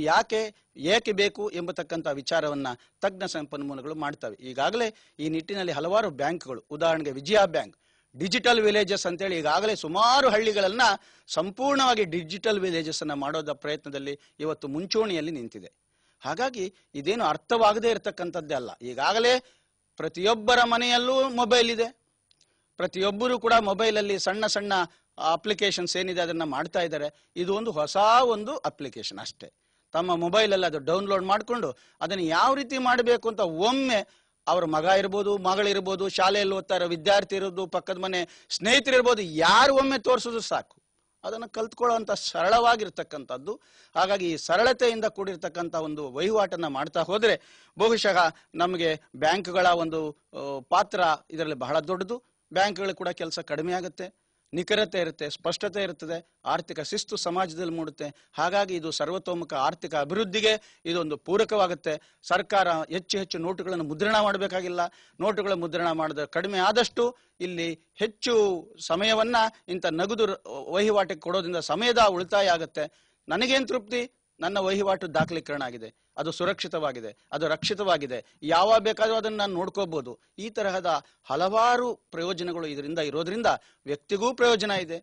Speaker 1: ಏಕೆ ಬೇಕು ಎಂಬತಕ್ಕಂಥ ವಿಚಾರವನ್ನು ತಜ್ಞ ಸಂಪನ್ಮೂಲಗಳು ಮಾಡ್ತವೆ. ಈಗಾಗಲೇ ಈ ನಿಟ್ಟಿನಲ್ಲಿ ಹಲವಾರು ಬ್ಯಾಂಕ್ಗಳು, ಉದಾಹರಣೆಗೆ ವಿಜಯ ಬ್ಯಾಂಕ್ ಡಿಜಿಟಲ್ ವಿಲೇಜಸ್ ಅಂತೇಳಿ ಈಗಾಗಲೇ ಸುಮಾರು ಹಳ್ಳಿಗಳನ್ನ ಸಂಪೂರ್ಣವಾಗಿ ಡಿಜಿಟಲ್ ವಿಲೇಜಸ್ ಅನ್ನ ಮಾಡೋದ ಪ್ರಯತ್ನದಲ್ಲಿ ಇವತ್ತು ಮುಂಚೂಣಿಯಲ್ಲಿ ನಿಂತಿದೆ. ಹಾಗಾಗಿ ಇದೇನು ಅರ್ಥವಾಗದೇ ಇರತಕ್ಕಂಥದ್ದೇ ಅಲ್ಲ. ಈಗಾಗಲೇ ಪ್ರತಿಯೊಬ್ಬರ ಮನೆಯಲ್ಲೂ ಮೊಬೈಲ್ ಇದೆ. ಪ್ರತಿಯೊಬ್ಬರು ಕೂಡ ಮೊಬೈಲಲ್ಲಿ ಸಣ್ಣ ಸಣ್ಣ ಅಪ್ಲಿಕೇಶನ್ಸ್ ಏನಿದೆ ಅದನ್ನು ಮಾಡ್ತಾ ಇದ್ದಾರೆ. ಇದು ಒಂದು ಹೊಸ ಒಂದು ಅಪ್ಲಿಕೇಶನ್ ಅಷ್ಟೇ. ತಮ್ಮ ಮೊಬೈಲಲ್ಲಿ ಅದು ಡೌನ್ಲೋಡ್ ಮಾಡಿಕೊಂಡು ಅದನ್ನು ಯಾವ ರೀತಿ ಮಾಡಬೇಕು ಅಂತ ಒಮ್ಮೆ ಅವ್ರ ಮಗ ಇರ್ಬೋದು, ಮಗಳಿರ್ಬೋದು, ಶಾಲೆಯಲ್ಲಿ ಓದ್ತಾ ಇರೋ ವಿದ್ಯಾರ್ಥಿ ಇರೋದು, ಪಕ್ಕದ ಮನೆ ಸ್ನೇಹಿತರಿರ್ಬೋದು, ಯಾರು ಒಮ್ಮೆ ತೋರಿಸೋದು ಸಾಕು, ಅದನ್ನು ಕಲ್ತ್ಕೊಳ್ಳುವಂಥ ಸರಳವಾಗಿರ್ತಕ್ಕಂಥದ್ದು. ಹಾಗಾಗಿ ಈ ಸರಳತೆಯಿಂದ ಕೂಡಿರ್ತಕ್ಕಂಥ ಒಂದು ವಹಿವಾಟನ್ನು ಮಾಡ್ತಾ ಹೋದರೆ ಬಹುಶಃ ನಮಗೆ ಬ್ಯಾಂಕ್ಗಳ ಒಂದು ಪಾತ್ರ ಇದರಲ್ಲಿ ಬಹಳ ದೊಡ್ಡದು. ಬ್ಯಾಂಕ್ಗಳು ಕೂಡ ಕೆಲಸ ಕಡಿಮೆ ಆಗುತ್ತೆ, ನಿಖರತೆ ಇರುತ್ತೆ, ಸ್ಪಷ್ಟತೆ ಇರುತ್ತದೆ, ಆರ್ಥಿಕ ಶಿಸ್ತು ಸಮಾಜದಲ್ಲಿ ಮೂಡುತ್ತೆ. ಹಾಗಾಗಿ ಇದು ಸರ್ವತೋಮುಖ ಆರ್ಥಿಕ ಅಭಿವೃದ್ಧಿಗೆ ಇದೊಂದು ಪೂರಕವಾಗುತ್ತೆ. ಸರ್ಕಾರ ಹೆಚ್ಚು ಹೆಚ್ಚು ನೋಟುಗಳನ್ನು ಮುದ್ರಣ ಮಾಡಬೇಕಾಗಿಲ್ಲ. ನೋಟುಗಳ ಮುದ್ರಣ ಮಾಡಿದ ಕಡಿಮೆ ಆದಷ್ಟು ಇಲ್ಲಿ ಹೆಚ್ಚು ಸಮಯವನ್ನ ಇಂಥ ನಗದು ವಹಿವಾಟಿಗೆ ಕೊಡೋದ್ರಿಂದ ಸಮಯದ ಉಳಿತಾಯ ಆಗುತ್ತೆ. ನನಗೇನು ತೃಪ್ತಿ, ನನ್ನ ವಹಿವಾಟು ದಾಖಲೀಕರಣ ಆಗಿದೆ, ಅದು ಸುರಕ್ಷಿತವಾಗಿದೆ, ಅದು ರಕ್ಷಿತವಾಗಿದೆ, ಯಾವಾಗ ಬೇಕಾದರೂ ಅದನ್ನು ನಾನು ನೋಡ್ಕೋಬಹುದು. ಈ ತರಹದ ಹಲವಾರು ಪ್ರಯೋಜನಗಳು ಇದರಿಂದ ಇರೋದ್ರಿಂದ ವ್ಯಕ್ತಿಗೂ ಪ್ರಯೋಜನ ಇದೆ,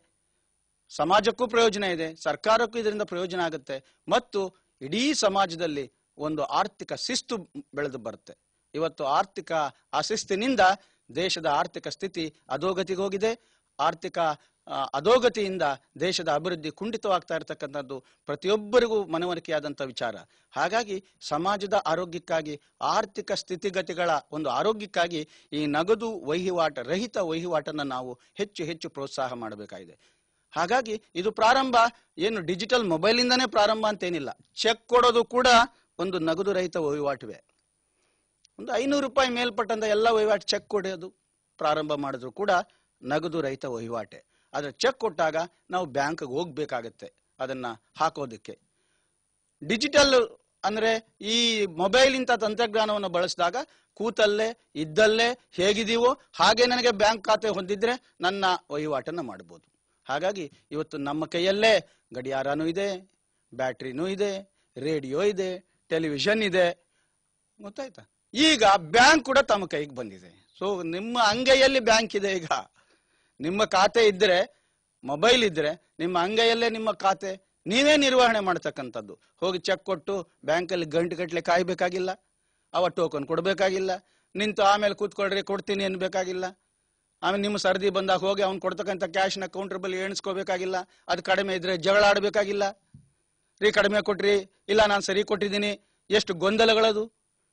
Speaker 1: ಸಮಾಜಕ್ಕೂ ಪ್ರಯೋಜನ ಇದೆ, ಸರ್ಕಾರಕ್ಕೂ ಇದರಿಂದ ಪ್ರಯೋಜನ ಆಗುತ್ತೆ ಮತ್ತು ಇಡೀ ಸಮಾಜದಲ್ಲಿ ಒಂದು ಆರ್ಥಿಕ ಶಿಸ್ತು ಬೆಳೆದು ಬರುತ್ತೆ. ಇವತ್ತು ಆರ್ಥಿಕ ಅಶಿಸ್ತಿನಿಂದ ದೇಶದ ಆರ್ಥಿಕ ಸ್ಥಿತಿ ಅಧೋಗತಿಗೆ ಹೋಗಿದೆ. ಆರ್ಥಿಕ ಅಧೋಗತಿಯಿಂದ ದೇಶದ ಅಭಿವೃದ್ಧಿ ಕುಂಠಿತವಾಗ್ತಾ ಇರತಕ್ಕಂಥದ್ದು ಪ್ರತಿಯೊಬ್ಬರಿಗೂ ಮನವರಿಕೆಯಾದಂಥ ವಿಚಾರ. ಹಾಗಾಗಿ ಸಮಾಜದ ಆರೋಗ್ಯಕ್ಕಾಗಿ, ಆರ್ಥಿಕ ಸ್ಥಿತಿಗತಿಗಳ ಒಂದು ಆರೋಗ್ಯಕ್ಕಾಗಿ ಈ ನಗದು ರಹಿತ ವಹಿವಾಟನ್ನು ನಾವು ಹೆಚ್ಚು ಹೆಚ್ಚು ಪ್ರೋತ್ಸಾಹ ಮಾಡಬೇಕಾಗಿದೆ. ಹಾಗಾಗಿ ಇದು ಪ್ರಾರಂಭ ಏನು ಡಿಜಿಟಲ್ ಮೊಬೈಲಿಂದನೇ ಪ್ರಾರಂಭ ಅಂತೇನಿಲ್ಲ. ಚೆಕ್ ಕೊಡೋದು ಕೂಡ ಒಂದು ನಗದು ರಹಿತ ವಹಿವಾಟುವೆ. ಒಂದು 500 ರೂಪಾಯಿ ಮೇಲ್ಪಟ್ಟಂತ ಎಲ್ಲ ವಹಿವಾಟು ಚೆಕ್ ಕೊಡೋದು ಪ್ರಾರಂಭ ಮಾಡಿದ್ರು ಕೂಡ ನಗದು ರಹಿತ ವಹಿವಾಟೆ. ಆದರೆ ಚೆಕ್ ಕೊಟ್ಟಾಗ ನಾವು ಬ್ಯಾಂಕ್ಗೆ ಹೋಗ್ಬೇಕಾಗತ್ತೆ ಅದನ್ನ ಹಾಕೋದಕ್ಕೆ. ಡಿಜಿಟಲ್ ಅಂದ್ರೆ ಈ ಮೊಬೈಲ್ ಇಂಥ ತಂತ್ರಜ್ಞಾನವನ್ನು ಬಳಸಿದಾಗ ಕೂತಲ್ಲೇ ಇದ್ದಲ್ಲೇ ಹೇಗಿದೀವೋ ಹಾಗೆ ನನಗೆ ಬ್ಯಾಂಕ್ ಖಾತೆ ಹೊಂದಿದ್ರೆ ನನ್ನ ವಹಿವಾಟನ್ನು ಮಾಡಬಹುದು. ಹಾಗಾಗಿ ಇವತ್ತು ನಮ್ಮ ಕೈಯಲ್ಲೇ ಗಡಿಯಾರನೂ ಇದೆ, ಬ್ಯಾಟ್ರಿನೂ ಇದೆ, ರೇಡಿಯೋ ಇದೆ, ಟೆಲಿವಿಷನ್ ಇದೆ, ಗೊತ್ತಾಯ್ತಾ? ಈಗ ಬ್ಯಾಂಕ್ ಕೂಡ ತಮ್ಮ ಕೈಗೆ ಬಂದಿದೆ. ಸೊ ನಿಮ್ಮ ಅಂಗೈಯಲ್ಲಿ ಬ್ಯಾಂಕ್ ಇದೆ. ಈಗ ನಿಮ್ಮ ಖಾತೆ ಇದ್ರೆ, ಮೊಬೈಲ್ ಇದ್ರೆ ನಿಮ್ಮ ಅಂಗೈಯಲ್ಲೇ ನಿಮ್ಮ ಖಾತೆ, ನೀವೇ ನಿರ್ವಹಣೆ ಮಾಡ್ತಕ್ಕಂಥದ್ದು. ಹೋಗಿ ಚೆಕ್ ಕೊಟ್ಟು ಬ್ಯಾಂಕಲ್ಲಿ ಗಂಟೆ ಕಾಯ್ಬೇಕಾಗಿಲ್ಲ, ಅವ ಟೋಕನ್ ಕೊಡ್ಬೇಕಾಗಿಲ್ಲ, ನಿಂತು ಆಮೇಲೆ ಕೂತ್ಕೊಳ್ರಿ ಕೊಡ್ತೀನಿ ಅನ್ಬೇಕಾಗಿಲ್ಲ. ಆಮೇಲೆ ನಿಮ್ಮ ಸರ್ದಿ ಬಂದಾಗ ಹೋಗಿ ಅವ್ನು ಕೊಡ್ತಕ್ಕಂಥ ಕ್ಯಾಶ್ನ ಕೌಂಟರ್ ಬಲ್ಲಿ ಎಣಿಸ್ಕೋಬೇಕಾಗಿಲ್ಲ. ಅದು ಕಡಿಮೆ ಇದ್ರೆ ಜಗಳ ಆಡಬೇಕಾಗಿಲ್ಲ. ಕಡಿಮೆ ಕೊಟ್ರಿ, ಇಲ್ಲ ನಾನು ಸರಿ ಕೊಟ್ಟಿದ್ದೀನಿ, ಎಷ್ಟು ಗೊಂದಲಗಳದು.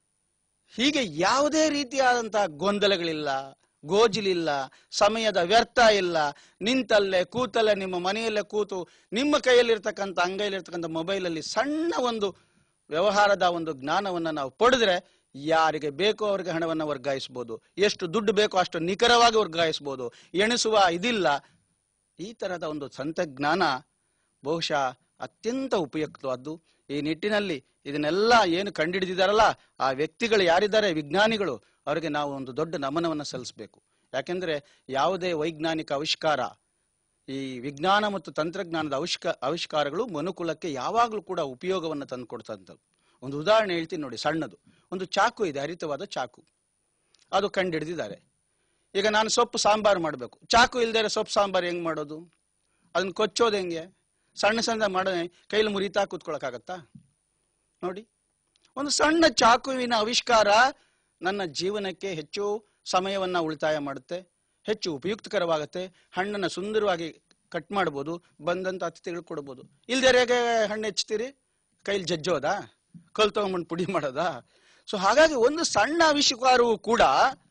Speaker 1: ಹೀಗೆ ಯಾವುದೇ ರೀತಿಯಾದಂತಹ ಗೊಂದಲಗಳಿಲ್ಲ, ಗೋಜಿಲಿಲ್ಲ, ಸಮಯದ ವ್ಯರ್ಥ ಇಲ್ಲ. ನಿಂತಲ್ಲೇ ಕೂತಲ್ಲೇ ನಿಮ್ಮ ಮನೆಯಲ್ಲೇ ಕೂತು ನಿಮ್ಮ ಕೈಯಲ್ಲಿರ್ತಕ್ಕಂಥ ಅಂಗೈಲಿರ್ತಕ್ಕಂಥ ಮೊಬೈಲಲ್ಲಿ ಸಣ್ಣ ಒಂದು ವ್ಯವಹಾರದ ಒಂದು ಜ್ಞಾನವನ್ನು ನಾವು ಪಡೆದ್ರೆ ಯಾರಿಗೆ ಬೇಕೋ ಅವ್ರಿಗೆ ಹಣವನ್ನು ವರ್ಗಾಯಿಸಬಹುದು, ಎಷ್ಟು ದುಡ್ಡು ಬೇಕೋ ಅಷ್ಟು ನಿಖರವಾಗಿ ವರ್ಗಾಯಿಸಬಹುದು, ಎಣಿಸುವ ಇದಿಲ್ಲ. ಈ ತರಹದ ಒಂದು ತಂತ್ರಜ್ಞಾನ ಬಹುಶಃ ಅತ್ಯಂತ ಉಪಯುಕ್ತವಾದ್ದು. ಈ ನಿಟ್ಟಿನಲ್ಲಿ ಇದನ್ನೆಲ್ಲ ಏನು ಕಂಡುಹಿಡಿದಿದ್ದಾರಲ್ಲ ಆ ವ್ಯಕ್ತಿಗಳು ಯಾರಿದ್ದಾರೆ, ವಿಜ್ಞಾನಿಗಳು, ಅವರಿಗೆ ನಾವು ಒಂದು ದೊಡ್ಡ ನಮನವನ್ನು ಸಲ್ಲಿಸಬೇಕು. ಯಾಕೆಂದ್ರೆ ಯಾವುದೇ ವೈಜ್ಞಾನಿಕ ಆವಿಷ್ಕಾರ, ಈ ವಿಜ್ಞಾನ ಮತ್ತು ತಂತ್ರಜ್ಞಾನದ ಆವಿಷ್ಕಾರಗಳು ಮನುಕುಲಕ್ಕೆ ಯಾವಾಗಲೂ ಕೂಡ ಉಪಯೋಗವನ್ನು ತಂದುಕೊಡ್ತಂಥದ್ದು. ಒಂದು ಉದಾಹರಣೆ ಹೇಳ್ತೀನಿ ನೋಡಿ, ಸಣ್ಣದು. ಒಂದು ಚಾಕು ಇದೆ, ಹರಿತವಾದ ಚಾಕು, ಅದು ಕಂಡುಹಿಡಿದಿದ್ದಾರೆ. ಈಗ ನಾನು ಸೊಪ್ಪು ಸಾಂಬಾರು ಮಾಡಬೇಕು, ಚಾಕು ಇಲ್ದೇ ಸೊಪ್ಪು ಸಾಂಬಾರು ಹೆಂಗ್ ಮಾಡೋದು? ಅದನ್ನ ಕೊಚ್ಚೋದು ಹೆಂಗೆ? ಸಣ್ಣ ಸಣ್ಣ ಮಾಡೋ ಕೈಲಿ ಮುರಿತಾ ಕೂತ್ಕೊಳಕ್ಕಾಗತ್ತಾ? ನೋಡಿ, ಒಂದು ಸಣ್ಣ ಚಾಕುವಿನ ಆವಿಷ್ಕಾರ ನನ್ನ ಜೀವನಕ್ಕೆ ಹೆಚ್ಚು ಸಮಯವನ್ನ ಉಳಿತಾಯ ಮಾಡುತ್ತೆ, ಹೆಚ್ಚು ಉಪಯುಕ್ತಕರವಾಗುತ್ತೆ. ಹಣ್ಣನ್ನು ಸುಂದರವಾಗಿ ಕಟ್ ಮಾಡ್ಬೋದು, ಬಂದಂತ ಅತಿಥಿಗಳು ಕೊಡ್ಬೋದು. ಇಲ್ದೇ ಹೇಗೆ ಹಣ್ಣು ಹೆಚ್ಚುತ್ತೀರಿ? ಕೈಲಿ ಜಜ್ಜೋದಾ? ಕಲ್ ತಗೊಂಡ್ಬಂದು ಪುಡಿ ಮಾಡೋದಾ? ಸೊ ಹಾಗಾಗಿ ಒಂದು ಸಣ್ಣ ಆವಿಷ್ಕಾರವೂ ಕೂಡ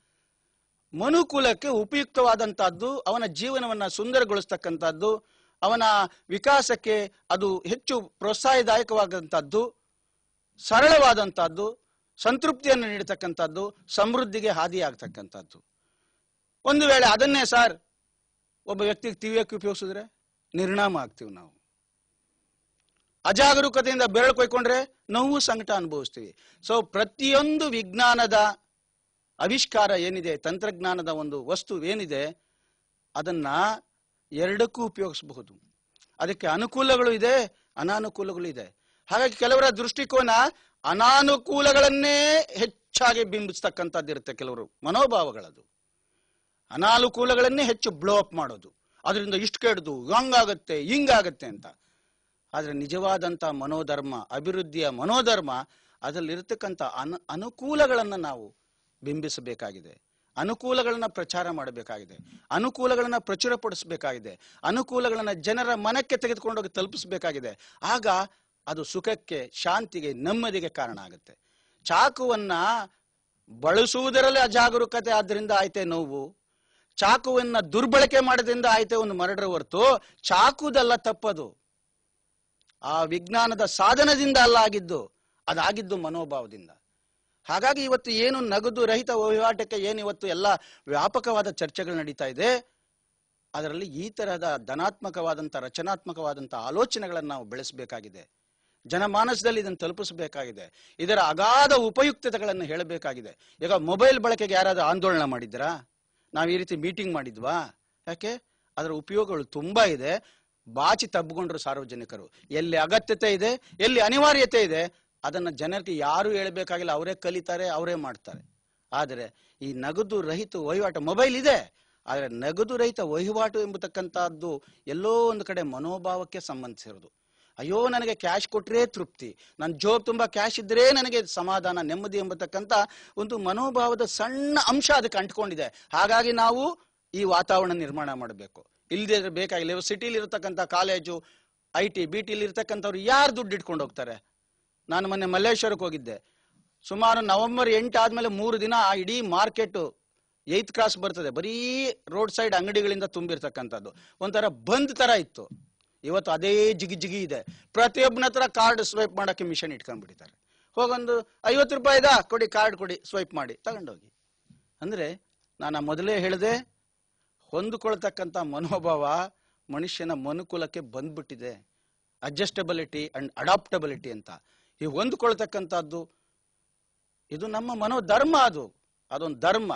Speaker 1: ಮನುಕುಲಕ್ಕೆ ಉಪಯುಕ್ತವಾದಂತಹದ್ದು, ಅವನ ಜೀವನವನ್ನ ಸುಂದರಗೊಳಿಸ್ತಕ್ಕಂಥದ್ದು, ಅವನ ವಿಕಾಸಕ್ಕೆ ಅದು ಹೆಚ್ಚು ಪ್ರೋತ್ಸಾಹದಾಯಕವಾದಂತಹದ್ದು, ಸರಳವಾದಂತಹದ್ದು, ಸಂತೃಪ್ತಿಯನ್ನು ನೀಡತಕ್ಕಂಥದ್ದು, ಸಮೃದ್ಧಿಗೆ ಹಾದಿಯಾಗತಕ್ಕಂಥದ್ದು. ಒಂದು ವೇಳೆ ಅದನ್ನೇ ಸರ್ ಒಬ್ಬ ವ್ಯಕ್ತಿಗೆ ತಿವಿಯಕ್ಕೆ ಉಪಯೋಗಿಸಿದ್ರೆ ನಿರ್ನಾಮ ಆಗ್ತೀವಿ ನಾವು. ಅಜಾಗರೂಕತೆಯಿಂದ ಬೆರಳು ಕೊಯ್ಕೊಂಡ್ರೆ ನೋವು ಸಂಕಟ ಅನುಭವಿಸ್ತೀವಿ. ಸೊ ಪ್ರತಿಯೊಂದು ವಿಜ್ಞಾನದ ಆವಿಷ್ಕಾರ ಏನಿದೆ, ತಂತ್ರಜ್ಞಾನದ ಒಂದು ವಸ್ತು ಏನಿದೆ, ಅದನ್ನ ಎರಡಕ್ಕೂ ಉಪಯೋಗಿಸಬಹುದು. ಅದಕ್ಕೆ ಅನುಕೂಲಗಳು ಇದೆ, ಅನಾನುಕೂಲಗಳು ಇದೆ. ಹಾಗಾಗಿ ಕೆಲವರ ದೃಷ್ಟಿಕೋನ ಅನಾನುಕೂಲಗಳನ್ನೇ ಹೆಚ್ಚಾಗಿ ಬಿಂಬಿಸ್ತಕ್ಕಂಥದ್ದಿರುತ್ತೆ. ಕೆಲವರು ಮನೋಭಾವಗಳದು ಅನಾನುಕೂಲಗಳನ್ನೇ ಹೆಚ್ಚು ಬ್ಲೋ ಅಪ್ ಮಾಡೋದು, ಅದರಿಂದ ಇಷ್ಟು ಕೆಡ್ದು ಹಂಗಾಗತ್ತೆ ಹಿಂಗಾಗತ್ತೆ ಅಂತ. ಆದ್ರೆ ನಿಜವಾದಂತ ಮನೋಧರ್ಮ, ಅಭಿವೃದ್ಧಿಯ ಮನೋಧರ್ಮ, ಅದರಲ್ಲಿರ್ತಕ್ಕಂಥ ಅನುಕೂಲಗಳನ್ನ ನಾವು ಬಿಂಬಿಸಬೇಕಾಗಿದೆ, ಅನುಕೂಲಗಳನ್ನ ಪ್ರಚಾರ ಮಾಡಬೇಕಾಗಿದೆ, ಅನುಕೂಲಗಳನ್ನ ಪ್ರಚುರಪಡಿಸಬೇಕಾಗಿದೆ, ಅನುಕೂಲಗಳನ್ನ ಜನರ ಮನಕ್ಕೆ ತೆಗೆದುಕೊಂಡೋಗಿ ತಲುಪಿಸಬೇಕಾಗಿದೆ. ಆಗ ಅದು ಸುಖಕ್ಕೆ, ಶಾಂತಿಗೆ, ನೆಮ್ಮದಿಗೆ ಕಾರಣ ಆಗುತ್ತೆ. ಚಾಕುವನ್ನ ಬಳಸುವುದರಲ್ಲಿ ಅಜಾಗರೂಕತೆ ಆದ್ರಿಂದ ಆಯ್ತೆ ನೋವು, ಚಾಕುವನ್ನ ದುರ್ಬಳಕೆ ಮಾಡೋದ್ರಿಂದ ಆಯ್ತೆ ಒಂದು ಮರ್ಡರ್ ಹೊರತು ಚಾಕುದಲ್ಲ ತಪ್ಪದು. ಆ ವಿಜ್ಞಾನದ ಸಾಧನದಿಂದ ಅಲ್ಲ ಆಗಿದ್ದು, ಅದಾಗಿದ್ದು ಮನೋಭಾವದಿಂದ. ಹಾಗಾಗಿ ಇವತ್ತು ಏನು ನಗದು ರಹಿತ ವಹಿವಾಟಕ್ಕೆ ಏನು ಇವತ್ತು ಎಲ್ಲ ವ್ಯಾಪಕವಾದ ಚರ್ಚೆಗಳು ನಡೀತಾ ಇದೆ, ಅದರಲ್ಲಿ ಈ ತರಹದ ಧನಾತ್ಮಕವಾದಂಥ ರಚನಾತ್ಮಕವಾದಂಥ ಆಲೋಚನೆಗಳನ್ನು ನಾವು ಬೆಳೆಸಬೇಕಾಗಿದೆ. ಜನಮಾನಸದಲ್ಲಿ ಇದನ್ನು ತಲುಪಿಸಬೇಕಾಗಿದೆ. ಇದರ ಅಗಾಧ ಉಪಯುಕ್ತತೆಗಳನ್ನು ಹೇಳಬೇಕಾಗಿದೆ. ಈಗ ಮೊಬೈಲ್ ಬಳಕೆಗೆ ಯಾರಾದ್ರೂ ಆಂದೋಲನ ಮಾಡಿದ್ರಾ? ನಾವು ಈ ರೀತಿ ಮೀಟಿಂಗ್ ಮಾಡಿದ್ವಾ? ಯಾಕೆ? ಅದರ ಉಪಯೋಗಗಳು ತುಂಬಾ ಇದೆ. ಬಾಚಿ ತಬ್ಬಿಕೊಂಡ್ರು ಸಾರ್ವಜನಿಕರು. ಎಲ್ಲಿ ಅಗತ್ಯತೆ ಇದೆ, ಎಲ್ಲಿ ಅನಿವಾರ್ಯತೆ ಇದೆ, ಅದನ್ನ ಜನರಿಗೆ ಯಾರು ಹೇಳಬೇಕಾಗಿಲ್ಲ, ಅವರೇ ಕಲಿತಾರೆ, ಅವರೇ ಮಾಡ್ತಾರೆ. ಆದರೆ ಈ ನಗದು ರಹಿತ ವಹಿವಾಟು, ಮೊಬೈಲ್ ಇದೆ, ಆದರೆ ನಗದು ರಹಿತ ವಹಿವಾಟು ಎಂಬತಕ್ಕಂಥದ್ದು ಎಲ್ಲೋ ಒಂದು ಕಡೆ ಮನೋಭಾವಕ್ಕೆ ಸಂಬಂಧಿಸಿರೋದು. ಅಯ್ಯೋ ನನಗೆ ಕ್ಯಾಶ್ ಕೊಟ್ರೇ ತೃಪ್ತಿ, ನನ್ನ ಜೋಬ್ ತುಂಬಾ ಕ್ಯಾಶ್ ಇದ್ರೆ ನನಗೆ ಸಮಾಧಾನ, ನೆಮ್ಮದಿ ಎಂಬತಕ್ಕಂಥ ಒಂದು ಮನೋಭಾವದ ಸಣ್ಣ ಅಂಶ ಅದಕ್ಕೆ ಅಂಟ್ಕೊಂಡಿದೆ. ಹಾಗಾಗಿ ನಾವು ಈ ವಾತಾವರಣ ನಿರ್ಮಾಣ ಮಾಡಬೇಕು. ಇಲ್ಲದೆ ಬೇಕಾಗಿಲ್ಲ. ಸಿಟಿಲಿ ಇರತಕ್ಕಂಥ ಕಾಲೇಜು, IT, BT ಇರ್ತಕ್ಕಂಥವ್ರು ಯಾರು ದುಡ್ಡು ಇಟ್ಕೊಂಡು ಹೋಗ್ತಾರೆ? ನಾನು ಮೊನ್ನೆ ಮಲ್ಲೇಶ್ವರಕ್ಕೆ ಹೋಗಿದ್ದೆ. ಸುಮಾರು ನವೆಂಬರ್ 8 ಆದ್ಮೇಲೆ 3 ದಿನ ಆ ಇಡೀ ಮಾರ್ಕೆಟ್ 8th ಕ್ರಾಸ್ ಬರ್ತದೆ, ಬರೀ ರೋಡ್ ಸೈಡ್ ಅಂಗಡಿಗಳಿಂದ ತುಂಬಿರ್ತಕ್ಕಂಥದ್ದು. ಒಂಥರ ಬಂದ್ ತರ ಇತ್ತು. ಇವತ್ತು ಅದೇ ಜಿಗಿ ಜಿಗಿ ಇದೆ. ಪ್ರತಿಯೊಬ್ಬನ ಹತ್ರ ಕಾರ್ಡ್ ಸ್ವೈಪ್ ಮಾಡಕ್ಕೆ ಮಿಷನ್ ಇಟ್ಕೊಂಡ್ಬಿಟ್ಟಿದ್ದಾರೆ. ಹೋಗೊಂದು 50 ರೂಪಾಯಿದ ಕೊಡಿ, ಕಾರ್ಡ್ ಕೊಡಿ, ಸ್ವೈಪ್ ಮಾಡಿ ತಗೊಂಡೋಗಿ. ಅಂದ್ರೆ ನಾನು ಮೊದಲೇ ಹೇಳಿದೆ, ಹೊಂದಿಕೊಳ್ತಕ್ಕಂಥ ಮನೋಭಾವ ಮನುಷ್ಯನ ಮನುಕುಲಕ್ಕೆ ಬಂದ್ಬಿಟ್ಟಿದೆ. ಅಡ್ಜಸ್ಟಬಿಲಿಟಿ ಅಂಡ್ ಅಡಾಪ್ಟಬಿಲಿಟಿ ಅಂತ. ಈ ಹೊಂದ್ಕೊಳ್ತಕ್ಕಂಥದ್ದು ಇದು ನಮ್ಮ ಮನೋಧರ್ಮ. ಅದೊಂದು ಧರ್ಮ.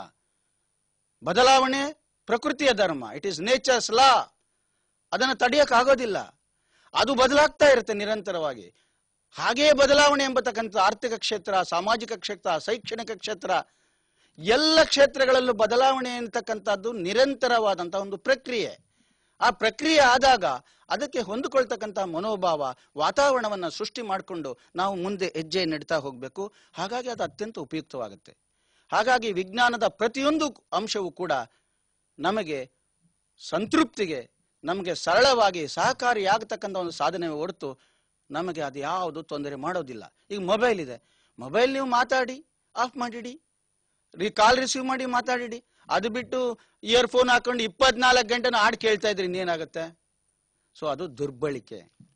Speaker 1: ಬದಲಾವಣೆ ಪ್ರಕೃತಿಯ ಧರ್ಮ. It is nature's law. ಅದನ್ನು ತಡೆಯಕ್ ಆಗೋದಿಲ್ಲ. ಅದು ಬದಲಾಗ್ತಾ ಇರುತ್ತೆ ನಿರಂತರವಾಗಿ. ಹಾಗೇ ಬದಲಾವಣೆ ಎಂಬತಕ್ಕಂಥ ಆರ್ಥಿಕ ಕ್ಷೇತ್ರ, ಸಾಮಾಜಿಕ ಕ್ಷೇತ್ರ, ಶೈಕ್ಷಣಿಕ ಕ್ಷೇತ್ರ, ಎಲ್ಲ ಕ್ಷೇತ್ರಗಳಲ್ಲೂ ಬದಲಾವಣೆ ಅಂತಕ್ಕಂಥದ್ದು ನಿರಂತರವಾದಂತಹ ಒಂದು ಪ್ರಕ್ರಿಯೆ. ಆ ಪ್ರಕ್ರಿಯೆ ಆದಾಗ ಅದಕ್ಕೆ ಹೊಂದಿಕೊಳ್ತಕ್ಕಂಥ ಮನೋಭಾವ, ವಾತಾವರಣವನ್ನ ಸೃಷ್ಟಿ ಮಾಡಿಕೊಂಡು ನಾವು ಮುಂದೆ ಹೆಜ್ಜೆ ನಡೀತಾ ಹೋಗ್ಬೇಕು. ಹಾಗಾಗಿ ಅದು ಅತ್ಯಂತ ಉಪಯುಕ್ತವಾಗುತ್ತೆ. ಹಾಗಾಗಿ ವಿಜ್ಞಾನದ ಪ್ರತಿಯೊಂದು ಅಂಶವೂ ಕೂಡ ನಮಗೆ ಸಂತೃಪ್ತಿಗೆ, ನಮಗೆ ಸರಳವಾಗಿ ಸಹಕಾರಿಯಾಗತಕ್ಕಂಥ ಒಂದು ಸಾಧನೆ ಹೊರತು ನಮಗೆ ಅದು ಯಾವುದು ತೊಂದರೆ ಮಾಡೋದಿಲ್ಲ. ಈಗ ಮೊಬೈಲ್ ಇದೆ, ಮೊಬೈಲ್ ನೀವು ಮಾತಾಡಿ ಆಫ್ ಮಾಡಿಡಿ, ಕಾಲ್ ರಿಸೀವ್ ಮಾಡಿ ಮಾತಾಡಿಡಿ. ಅದು ಬಿಟ್ಟು ಇಯರ್ಫೋನ್ ಹಾಕೊಂಡು 24 ಗಂಟೆನ ಹಾಡು ಕೇಳ್ತಾ ಇದ್ರಿ, ಇನ್ನೇನಾಗುತ್ತೆ? ಸೊ ಅದು ದುರ್ಬಳಕೆ.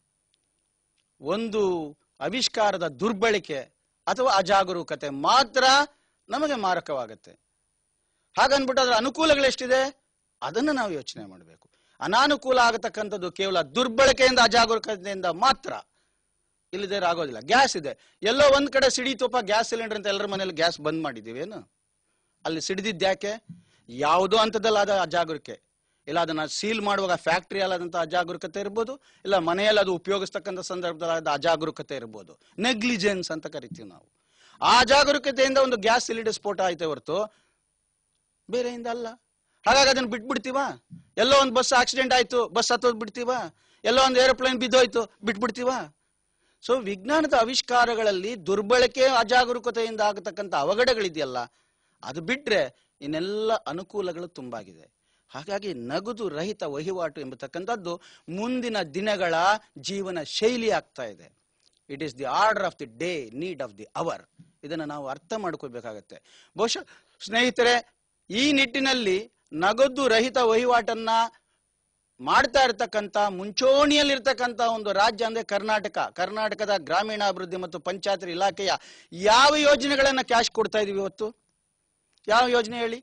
Speaker 1: ಒಂದು ಆವಿಷ್ಕಾರದ ದುರ್ಬಳಕೆ ಅಥವಾ ಅಜಾಗರೂಕತೆ ಮಾತ್ರ ನಮಗೆ ಮಾರಕವಾಗುತ್ತೆ. ಹಾಗನ್ಬಿಟ್ಟು ಅದರ ಅನುಕೂಲಗಳೆಷ್ಟಿದೆ ಅದನ್ನು ನಾವು ಯೋಚನೆ ಮಾಡಬೇಕು. ಅನಾನುಕೂಲ ಆಗತಕ್ಕಂಥದ್ದು ಕೇವಲ ದುರ್ಬಳಕೆಯಿಂದ, ಅಜಾಗರೂಕತೆಯಿಂದ ಮಾತ್ರ. ಇಲ್ಲದೇ ಆಗೋದಿಲ್ಲ. ಗ್ಯಾಸ್ ಇದೆ, ಎಲ್ಲೋ ಒಂದ್ ಕಡೆ ಸಿಡೀತಪ್ಪ ಗ್ಯಾಸ್ ಸಿಲಿಂಡರ್ ಅಂತ ಎಲ್ಲರ ಮನೇಲಿ ಗ್ಯಾಸ್ ಬಂದ್ ಮಾಡಿದೀವೇನು? ಅಲ್ಲಿ ಸಿಡಿದಿದ್ಯಾಕೆ? ಯಾವುದೋ ಹಂತದಲ್ಲಾದ ಅಜಾಗರೂಕತೆ, ಇಲ್ಲ ಅದನ್ನ ಸೀಲ್ ಮಾಡುವಾಗ ಫ್ಯಾಕ್ಟರಿ ಅಲ್ಲಾದಂತ ಅಜಾಗರೂಕತೆ ಇರ್ಬೋದು, ಇಲ್ಲ ಮನೆಯಲ್ಲಿ ಅದು ಉಪಯೋಗಿಸ್ತಕ್ಕಂಥ ಸಂದರ್ಭದಲ್ಲಿ ಅಜಾಗರೂಕತೆ ಇರ್ಬೋದು. ನೆಗ್ಲಿಜೆನ್ಸ್ ಅಂತ ಕರಿತೀವಿ ನಾವು. ಆ ಅಜಾಗರೂಕತೆಯಿಂದ ಒಂದು ಗ್ಯಾಸ್ ಸಿಲಿಂಡರ್ ಸ್ಫೋಟ ಆಯ್ತೆ ಹೊರತು ಬೇರೆಯಿಂದ ಅಲ್ಲ. ಹಾಗಾಗಿ ಅದನ್ನ ಬಿಟ್ಬಿಡ್ತೀವ? ಎಲ್ಲೋ ಒಂದು ಬಸ್ ಆಕ್ಸಿಡೆಂಟ್ ಆಯ್ತು, ಬಸ್ ಹತ್ತೋದ್ ಬಿಡ್ತೀವ? ಎಲ್ಲೋ ಒಂದು ಏರೋಪ್ಲೇನ್ ಬಿದ್ದೋಯ್ತು, ಬಿಟ್ಬಿಡ್ತೀವ? ಸೊ ವಿಜ್ಞಾನದ ಆವಿಷ್ಕಾರಗಳಲ್ಲಿ ದುರ್ಬಳಕೆ, ಅಜಾಗರೂಕತೆಯಿಂದ ಆಗತಕ್ಕಂಥ ಅವಘಡಗಳಿದೆಯಲ್ಲ, ಅದು ಬಿಟ್ರೆ ಇನ್ನೆಲ್ಲ ಅನುಕೂಲಗಳು ತುಂಬಾಗಿದೆ. ಹಾಗಾಗಿ ನಗದು ರಹಿತ ವಹಿವಾಟು ಎಂಬತಕ್ಕಂಥದ್ದು ಮುಂದಿನ ದಿನಗಳ ಜೀವನ ಶೈಲಿ ಆಗ್ತಾ ಇದೆ. It is the order of the day, need of the hour. ಇದನ್ನು ನಾವು ಅರ್ಥ ಮಾಡ್ಕೋಬೇಕಾಗತ್ತೆ. ಬಹುಶಃ ಸ್ನೇಹಿತರೆ, ಈ ನಿಟ್ಟಿನಲ್ಲಿ ನಗದು ರಹಿತ ವಹಿವಾಟನ್ನ ಮಾಡ್ತಾ ಇರ್ತಕ್ಕಂಥ ಮುಂಚೂಣಿಯಲ್ಲಿರ್ತಕ್ಕಂಥ ಒಂದು ರಾಜ್ಯ ಅಂದ್ರೆ ಕರ್ನಾಟಕ. ಕರ್ನಾಟಕದ ಗ್ರಾಮೀಣಾಭಿವೃದ್ಧಿ ಮತ್ತು ಪಂಚಾಯತ್ ಇಲಾಖೆಯ ಯಾವ ಯೋಜನೆಗಳನ್ನ ಕ್ಯಾಶ್ ಕೊಡ್ತಾ ಇದೀವಿ ಇವತ್ತು? ಯಾವ ಯೋಜನೆ ಹೇಳಿ?